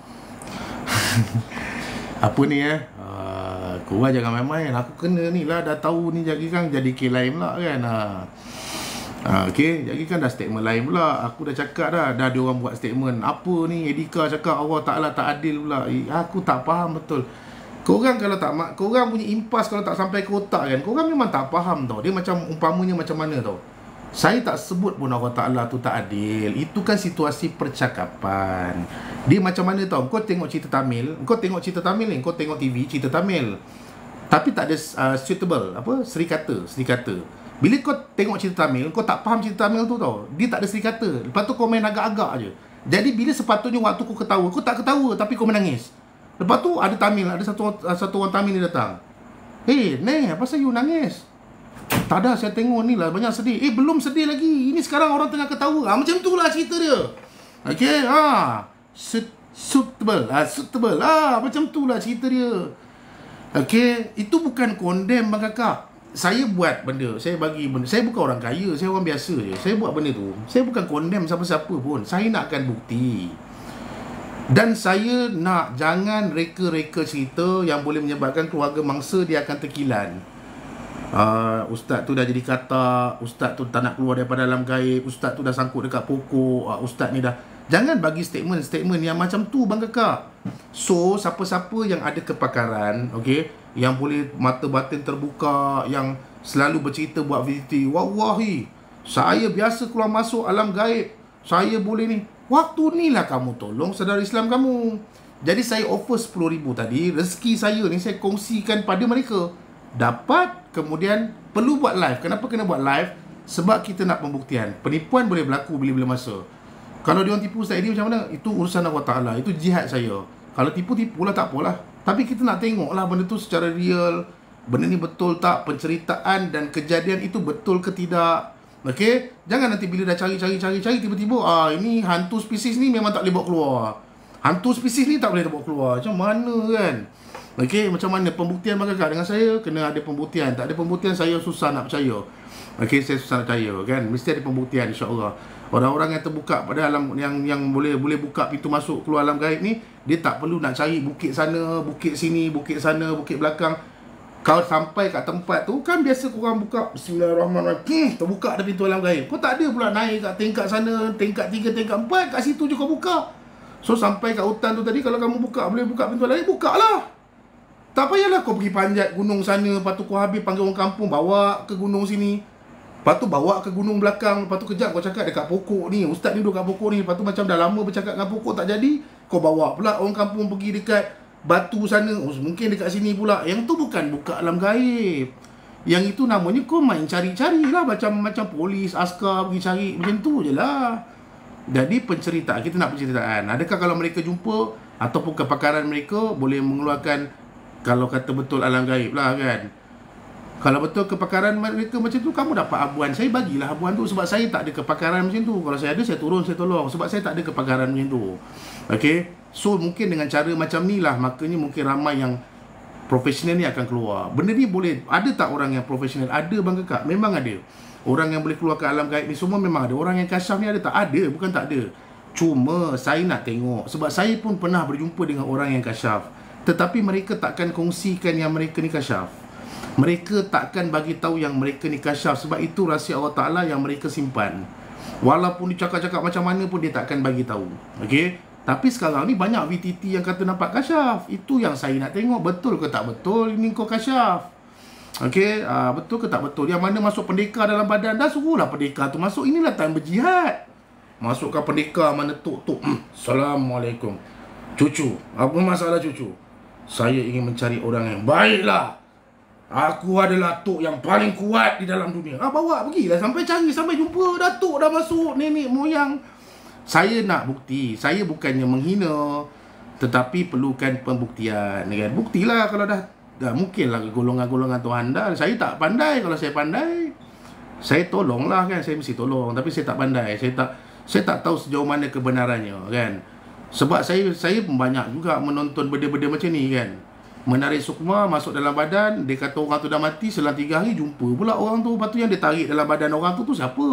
Apa ni korang jangan main-main. Aku kena ni lah, dah tahu ni jadi kes lain pula kan. Okey, jadi kan dah statement lain pula. Aku dah cakap dah dia orang buat statement. Apa ni Edika cakap Allah Ta'ala tak adil pula. Aku tak faham betul. Korang kalau tak, korang punya impas kalau tak sampai ke otak kan, korang memang tak faham tau. Dia macam umpamanya macam mana tau. Saya tak sebut pun Allah Ta'ala tu tak adil. Itu kan situasi percakapan. Dia macam mana tau. Kau tengok cerita Tamil ni, kau tengok TV cerita Tamil, tapi tak ada suitable serikata. Bila kau tengok cerita Tamil, kau tak faham cerita Tamil tu tau. Dia tak ada serikata. Lepas tu kau main agak-agak je. Jadi bila sepatutnya waktu kau ketawa, kau tak ketawa tapi kau menangis. Lepas tu ada Tamil, ada satu orang Tamil ni datang. Neh, apa you nangis? Tak ada, saya tengok ni lah banyak sedih. Belum sedih lagi. Ini sekarang orang tengah ketawa. Macam tu lah cerita dia. Okey, suitable. Macam tu lah cerita dia. Okey, itu bukan condemn bang kakak. saya buat benda, saya bagi benda. Saya bukan orang kaya, saya orang biasa je. Saya buat benda tu. Saya bukan condemn siapa-siapa pun. Saya nakkan bukti. Dan saya nak jangan reka-reka cerita yang boleh menyebabkan keluarga mangsa dia akan terkilan. Ustaz tu dah jadi katak, ustaz tu tak nak keluar daripada alam gaib, ustaz tu dah sangkut dekat pokok, ustaz ni dah. Jangan bagi statement-statement yang macam tu bang kakak. So siapa-siapa yang ada kepakaran, okey, yang boleh mata batin terbuka, yang selalu bercerita buat VT, wallahi saya biasa keluar masuk alam gaib, saya boleh ni. Waktu ni lah kamu tolong saudara Islam kamu. Jadi saya offer 10,000 tadi, rezeki saya ni saya kongsikan pada mereka. Dapat, kemudian perlu buat live. Kenapa kena buat live? Sebab kita nak pembuktian. Penipuan boleh berlaku bila-bila masa. Kalau dia orang tipu Ustaz Edi macam mana? Itu urusan Allah Ta'ala. Itu jihad saya. Kalau tipu-tipu lah tak apalah. Tapi kita nak tengok lah benda tu secara real. Benda ni betul tak? Penceritaan dan kejadian itu betul ke tidak? Okey? Jangan nanti bila dah cari tiba-tiba ini hantu spesies ni memang tak boleh bawa keluar. Hantu spesies ni tak boleh bawa keluar. Macam mana kan? Okey, macam mana pembuktian bang kakak dengan saya? Kena ada pembuktian. Tak ada pembuktian saya susah nak percaya. Okey, saya susah nak percaya kan. Mesti ada pembuktian insya-Allah. Orang-orang yang terbuka pada alam yang boleh buka pintu masuk keluar alam gaib ni, dia tak perlu nak cari bukit sana, bukit sini, bukit sana, bukit belakang. Kau sampai kat tempat tu kan biasa korang buka bismillahirrahmanirrahim, terbuka ada pintu alam gaib. Kau tak ada pula naik kat tingkat sana, tingkat 3, tingkat 4, kat situ je kau buka. So sampai kat hutan tu tadi, kalau kamu boleh buka pintu alam gaib, buka lah. Tak payahlah kau pergi panjat gunung sana, lepas tu kau habis panggil orang kampung, bawa ke gunung sini. Lepas tu bawa ke gunung belakang, lepas tu kejap kau cakap dekat pokok ni, ustaz ni duduk kat pokok ni. Lepas tu macam dah lama bercakap dengan pokok tak jadi, kau bawa pula orang kampung pergi dekat batu sana, mungkin dekat sini pula. Yang tu bukan buka alam gaib. Yang itu namanya kau main cari-cari lah, macam polis, askar pergi cari, macam tu je lah. Jadi penceritaan, kita nak penceritaan. Adakah kalau mereka jumpa ataupun kepakaran mereka boleh mengeluarkan, kalau kata betul alam gaib lah kan. Kalau betul kepakaran mereka macam tu, kamu dapat habuan. Saya bagilah habuan tu sebab saya tak ada kepakaran macam tu. Kalau saya ada, saya turun, saya tolong. Sebab saya tak ada kepakaran macam tu. Okay. So mungkin dengan cara macam ni lah, makanya mungkin ramai yang profesional ni akan keluar. Benda ni boleh. Ada tak orang yang profesional? Ada bang kakak. Memang ada. Orang yang boleh keluar ke alam gaib ni semua memang ada. Orang yang kasyaf ni ada tak? Ada. Bukan tak ada. Cuma saya nak tengok. Sebab saya pun pernah berjumpa dengan orang yang kasyaf. Tetapi mereka takkan kongsikan yang mereka ni kasyaf. Mereka takkan bagi tahu yang mereka ni kasyaf. Sebab itu rahsia Allah Ta'ala yang mereka simpan. Walaupun dia cakap-cakap macam mana pun, dia takkan bagi tahu. Okey. Tapi sekarang ni banyak VTT yang kata nampak kasyaf. Itu yang saya nak tengok. Betul ke tak betul ini kau kasyaf? Okey. Betul ke tak betul? Yang mana masuk pendekar dalam badan, dah suruhlah pendekar tu masuk. Inilah time berjihad. Masukkan pendekar mana tok-tok. Assalamualaikum. Cucu, apa masalah cucu? Saya ingin mencari orang yang baiklah. Aku adalah Tok yang paling kuat di dalam dunia. Bawa pergilah sampai cari, sampai jumpa. Datuk dah masuk, nenek moyang. Saya nak bukti. Saya bukannya menghina, tetapi perlukan pembuktian kan? Buktilah kalau dah mungkinlah golongan-golongan Tuhan dah. Saya tak pandai. Kalau saya pandai, saya tolonglah kan. Saya mesti tolong. Tapi saya tak pandai. Saya tak tahu sejauh mana kebenarannya kan. Sebab saya pun banyak juga menonton benda-benda macam ni kan. Menarik sukma masuk dalam badan, dia kata orang tu dah mati, selang 3 hari jumpa pula orang tu. Lepas tu yang dia tarik dalam badan orang tu siapa?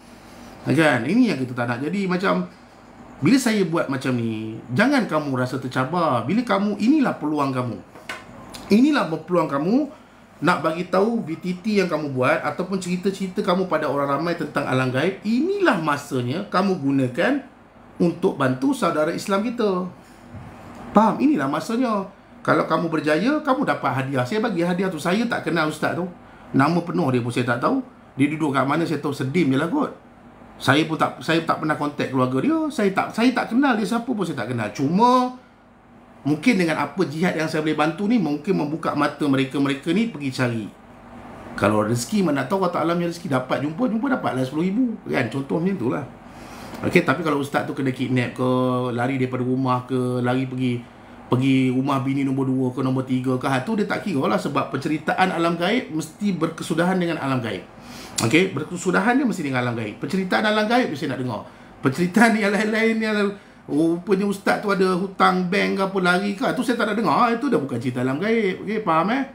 Kan? Ini yang kita tak nak. Jadi macam bila saya buat macam ni, jangan kamu rasa tercabar. Bila kamu, inilah peluang kamu. Inilah peluang kamu nak bagi tahu VTT yang kamu buat ataupun cerita-cerita kamu pada orang ramai tentang alam gaib. Inilah masanya kamu gunakan untuk bantu saudara Islam kita. Faham? Inilah masanya. Kalau kamu berjaya, kamu dapat hadiah. Saya bagi hadiah tu. Saya tak kenal ustaz tu. Nama penuh dia pun saya tak tahu. Dia duduk kat mana saya tahu, sedim je lah kot. Saya tak pernah kontak keluarga dia. Saya tak kenal dia siapa pun saya tak kenal. Cuma mungkin dengan apa jihad yang saya boleh bantu ni, mungkin membuka mata mereka ni pergi cari. Kalau rezeki mana tahu Allah Ta'ala punya rezeki, dapat jumpa dapatlah 10,000 kan. Contoh macam itulah. Okey, tapi kalau ustaz tu kena kidnap ke, lari daripada rumah ke, lari pergi rumah bini nombor 2 ke nombor 3 ke, tu dia tak kira lah. Sebab penceritaan alam gaib mesti berkesudahan dengan alam gaib. Okey, berkesudahan dia mesti dengan alam gaib. Penceritaan alam gaib mesti nak dengar. Penceritaan yang lain-lain yang rupanya ustaz tu ada hutang bank ke apa, lari ke, tu saya tak nak dengar. Itu dah bukan cerita alam gaib. Okey, faham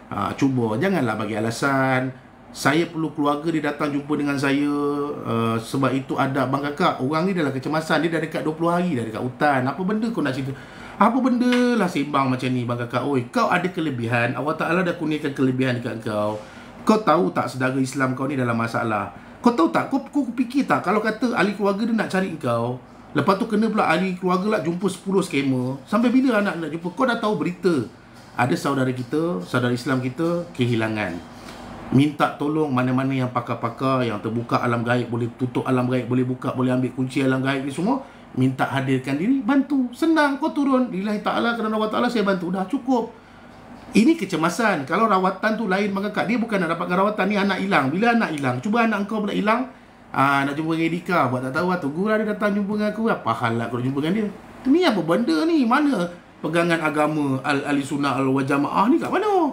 Cuba janganlah bagi alasan saya perlu keluarga dia datang jumpa dengan saya, sebab itu ada bang kakak, orang ni dalam kecemasan, dia dah dekat 20 hari dah dekat hutan. Apa benda kau nak cerita? Apa benda lah sembang macam ni bang kakak? Oi, kau ada kelebihan, Allah Ta'ala dah kurniakan kelebihan dekat kau. Kau tahu tak saudara Islam kau ni dalam masalah? Kau tahu tak, kau fikir tak, kalau kata ahli keluarga dia nak cari kau, lepas tu kena pula ahli keluarga lah jumpa 10 skamer, sampai bila anak nak jumpa? Kau dah tahu berita ada saudara kita, saudara Islam kita kehilangan. Minta tolong mana-mana yang pakar-pakar, yang terbuka alam gaib, boleh tutup alam gaib, boleh buka, boleh ambil kunci alam gaib ni semua, minta hadirkan diri, bantu. Senang, kau turun, lillahi ta'ala, kerana Allah Ta'ala saya bantu, dah cukup. Ini kecemasan. Kalau rawatan tu lain bang kakak, dia bukan nak dapatkan rawatan, ni anak hilang. Bila anak hilang, cuba anak kau pula hilang, nak jumpa dengan Edika, buat tak tahu lah, tunggu lah dia datang jumpa dengan aku, apa hal lah kau jumpa dengan dia? Ni apa benda ni? Mana pegangan agama Ahli Sunnah Al-Wajamaah ni kat mana?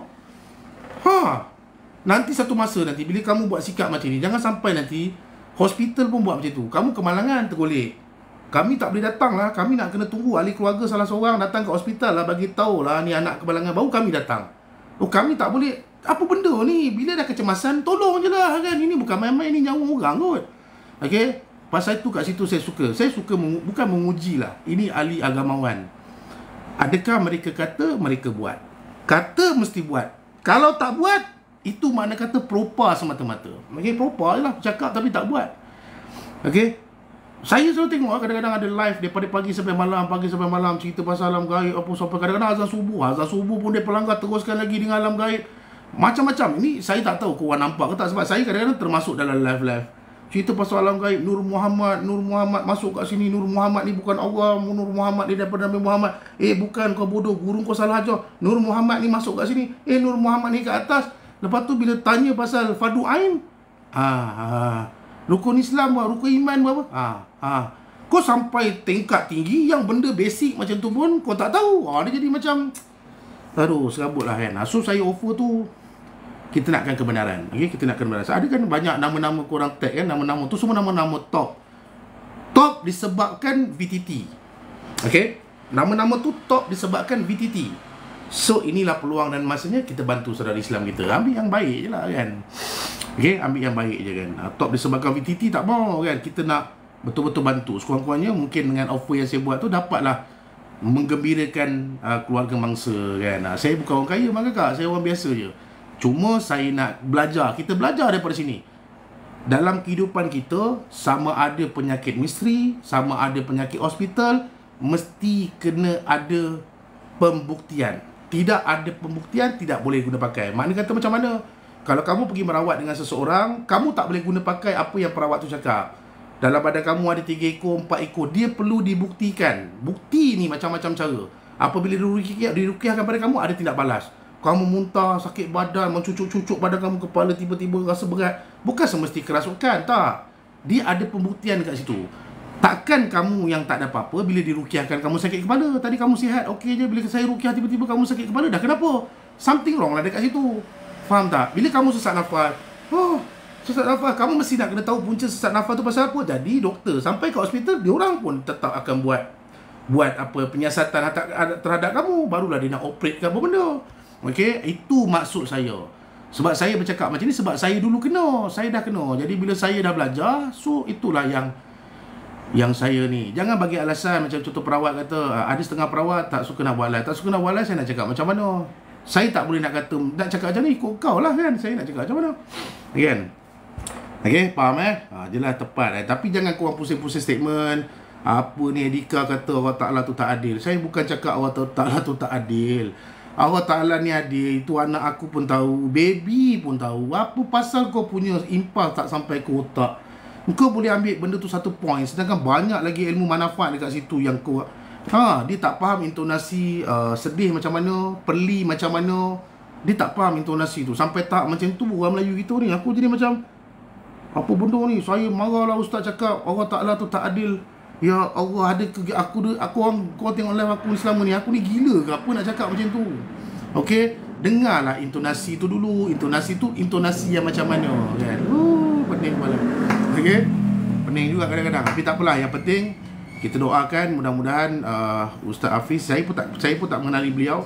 Nanti satu masa nanti bila kamu buat sikap macam ni, jangan sampai nanti hospital pun buat macam tu, kamu kemalangan tergolek. Kami tak boleh datang lah, kami nak kena tunggu ahli keluarga salah seorang datang ke hospital lah, bagi tahu lah ni anak kemalangan, baru kami datang. Kami tak boleh. Apa benda ni? Bila dah kecemasan, tolong je lah kan. Ini bukan main-main, ni nyawa orang kot. Okay, pasal itu kat situ saya suka bukan menguji lah, ini ahli agamawan. Adakah mereka kata, mereka buat? Kata mesti buat. Kalau tak buat, itu makna kata propa semata-mata. Okay, propa je lah, cakap tapi tak buat. Okay, saya selalu tengok kadang-kadang ada live daripada pagi sampai malam, cerita pasal alam gaib apa, sampai kadang-kadang azan subuh pun dia pelanggar, teruskan lagi dengan alam gaib. Macam-macam. Ini saya tak tahu korang nampak ke tak, sebab saya kadang-kadang termasuk dalam live cerita pasal alam gaib. Nur Muhammad masuk kat sini. Nur Muhammad ni bukan Allah, Nur Muhammad ni daripada Nabi Muhammad. Bukan, kau bodoh, guru kau salah ajar. Nur Muhammad ni masuk kat sini. Nur Muhammad ni kat atas. Lepas tu bila tanya pasal fardu ain, rukun Islam, rukun iman berapa? Kau sampai tingkat tinggi yang benda basic macam tu pun kau tak tahu. Dia jadi macam serabut lah kan. So saya offer tu, kita nakkan kebenaran. Okay, kita nakkan kebenaran. Ada kan banyak nama-nama korang tag kan, nama-nama tu semua nama-nama top disebabkan VTT. Okay, nama-nama tu top disebabkan VTT. So inilah peluang dan masanya kita bantu saudara Islam kita. Ambil yang baik je lah kan. Okay, ambil yang baik je kan. Top disebabkan VTT tak mau kan. Kita nak betul-betul bantu. Sekurang-kurangnya mungkin dengan offer yang saya buat tu dapatlah menggembirakan keluarga mangsa kan. Saya bukan orang kaya mak kakak, saya orang biasa je. Cuma saya nak belajar. Kita belajar daripada sini. Dalam kehidupan kita, sama ada penyakit misteri, sama ada penyakit hospital, mesti kena ada pembuktian. Tidak ada pembuktian, tidak boleh guna pakai. Maknanya kata macam mana? Kalau kamu pergi merawat dengan seseorang, kamu tak boleh guna pakai apa yang perawat tu cakap. Dalam badan kamu ada 3 ekor, 4 ekor. Dia perlu dibuktikan. Bukti ni macam-macam cara. Apabila dirukiahkan pada kamu, ada tindak balas. Kamu muntah, sakit badan, mencucuk-cucuk badan kamu, kepala tiba-tiba rasa berat. Bukan semesti kerasukan, tak. Dia ada pembuktian kat situ. Takkan kamu yang tak ada apa-apa, bila dirukiahkan kamu sakit kepala. Tadi kamu sihat, okey je. Bila saya rukiah tiba-tiba kamu sakit kepala, dah kenapa? Something wrong lah dekat situ. Faham tak? Bila kamu sesak nafas, sesak nafas, kamu mesti nak kena tahu punca sesak nafas tu pasal apa. Jadi doktor sampai ke hospital, diorang pun tetap akan buat apa penyiasatan terhadap kamu. Barulah dia nak operate ke apa benda. Okey, itu maksud saya. Sebab saya bercakap macam ni sebab saya dulu kena. Saya dah kena. Jadi bila saya dah belajar, so itulah yang saya ni. Jangan bagi alasan macam contoh perawat kata, ada setengah perawat tak suka nak buat live. Tak suka nak buat live, saya nak cakap macam mana? Saya tak boleh nak kata, nak cakap macam ni, ikut kau lah kan. Saya nak cakap macam mana? Kan? Okay, faham jelas tepat. Tapi jangan korang pusing-pusing statement. Apa ni Edika kata Allah Ta'ala tu tak adil. Saya bukan cakap Allah Ta'ala tu tak adil. Allah Ta'ala ni adil. Itu anak aku pun tahu, baby pun tahu. Apa pasal kau punya impas tak sampai ke otak? Kau boleh ambil benda tu 1 point, sedangkan banyak lagi ilmu manfaat dekat situ yang kau dia tak faham intonasi sedih macam mana, perli macam mana. Dia tak faham intonasi tu. Sampai tak macam tu orang Melayu kita ni. Aku jadi macam, apa benda ni? Saya marahlah ustaz cakap Allah Ta'ala tu tak adil. Ya Allah, ada aku orang kau tengok live aku ni selama ni, aku ni gila ke apa nak cakap macam tu? Okey, dengarlah intonasi tu dulu. Intonasi tu intonasi yang macam mana kan? Pening kepala. Okey, pening juga kadang-kadang. Tapi tak apalah, yang penting kita doakan mudah-mudahan Ustaz Hafiz, saya pun tak mengenali beliau.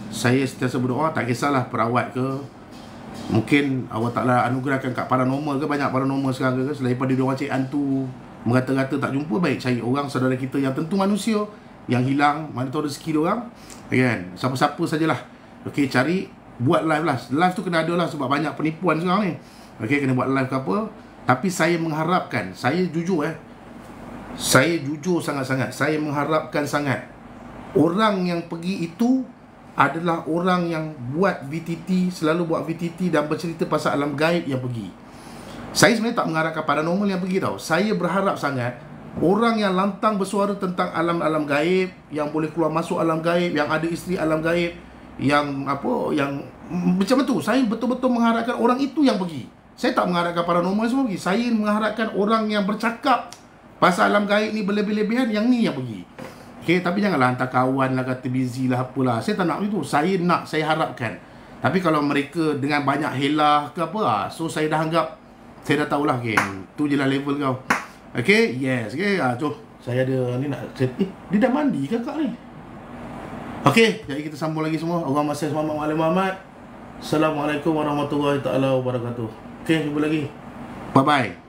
saya sentiasa berdoa, tak kisahlah perawat ke, mungkin Allah Ta'ala anugerahkan kat paranormal ke, banyak paranormal sekarang ke, selain pada diorang cari hantu, merata-rata tak jumpa, baik cari orang saudara kita yang tentu manusia yang hilang, mana tahu rezeki diorang, kan, siapa-siapa sajalah. Okey, cari, buat live lah. Live tu kena ada lah, sebab banyak penipuan sekarang ni. Okey, kena buat live ke apa. Tapi saya mengharapkan, saya jujur saya jujur sangat-sangat, saya mengharapkan sangat orang yang pergi itu adalah orang yang buat VTT, selalu buat VTT dan bercerita pasal alam gaib yang pergi. Saya sebenarnya tak mengharapkan paranormal yang pergi tau. Saya berharap sangat orang yang lantang bersuara tentang alam-alam gaib, yang boleh keluar masuk alam gaib, yang ada isteri alam gaib, yang apa, yang macam tu. Saya betul-betul mengharapkan orang itu yang pergi. Saya tak mengharapkan paranormal semua pergi. Saya mengharapkan orang yang bercakap pasal alam gaib ni berlebih-lebihan, yang ni yang pergi. Okay, tapi janganlah hantar kawan lah, kata busy lah, apalah. Saya tak nak itu. Saya nak, saya harapkan. Tapi kalau mereka dengan banyak helah ke apa, so saya dah anggap, saya dah tahulah, okay, tu je lah level kau. Okay, yes, okay, tu saya ada ni nak, dia dah mandi ke kak ni? Okay, jadi kita sambung lagi semua. Allahumma salli ala Muhammad. Assalamualaikum warahmatullahi taala wabarakatuh. Okay, jumpa lagi. Bye-bye.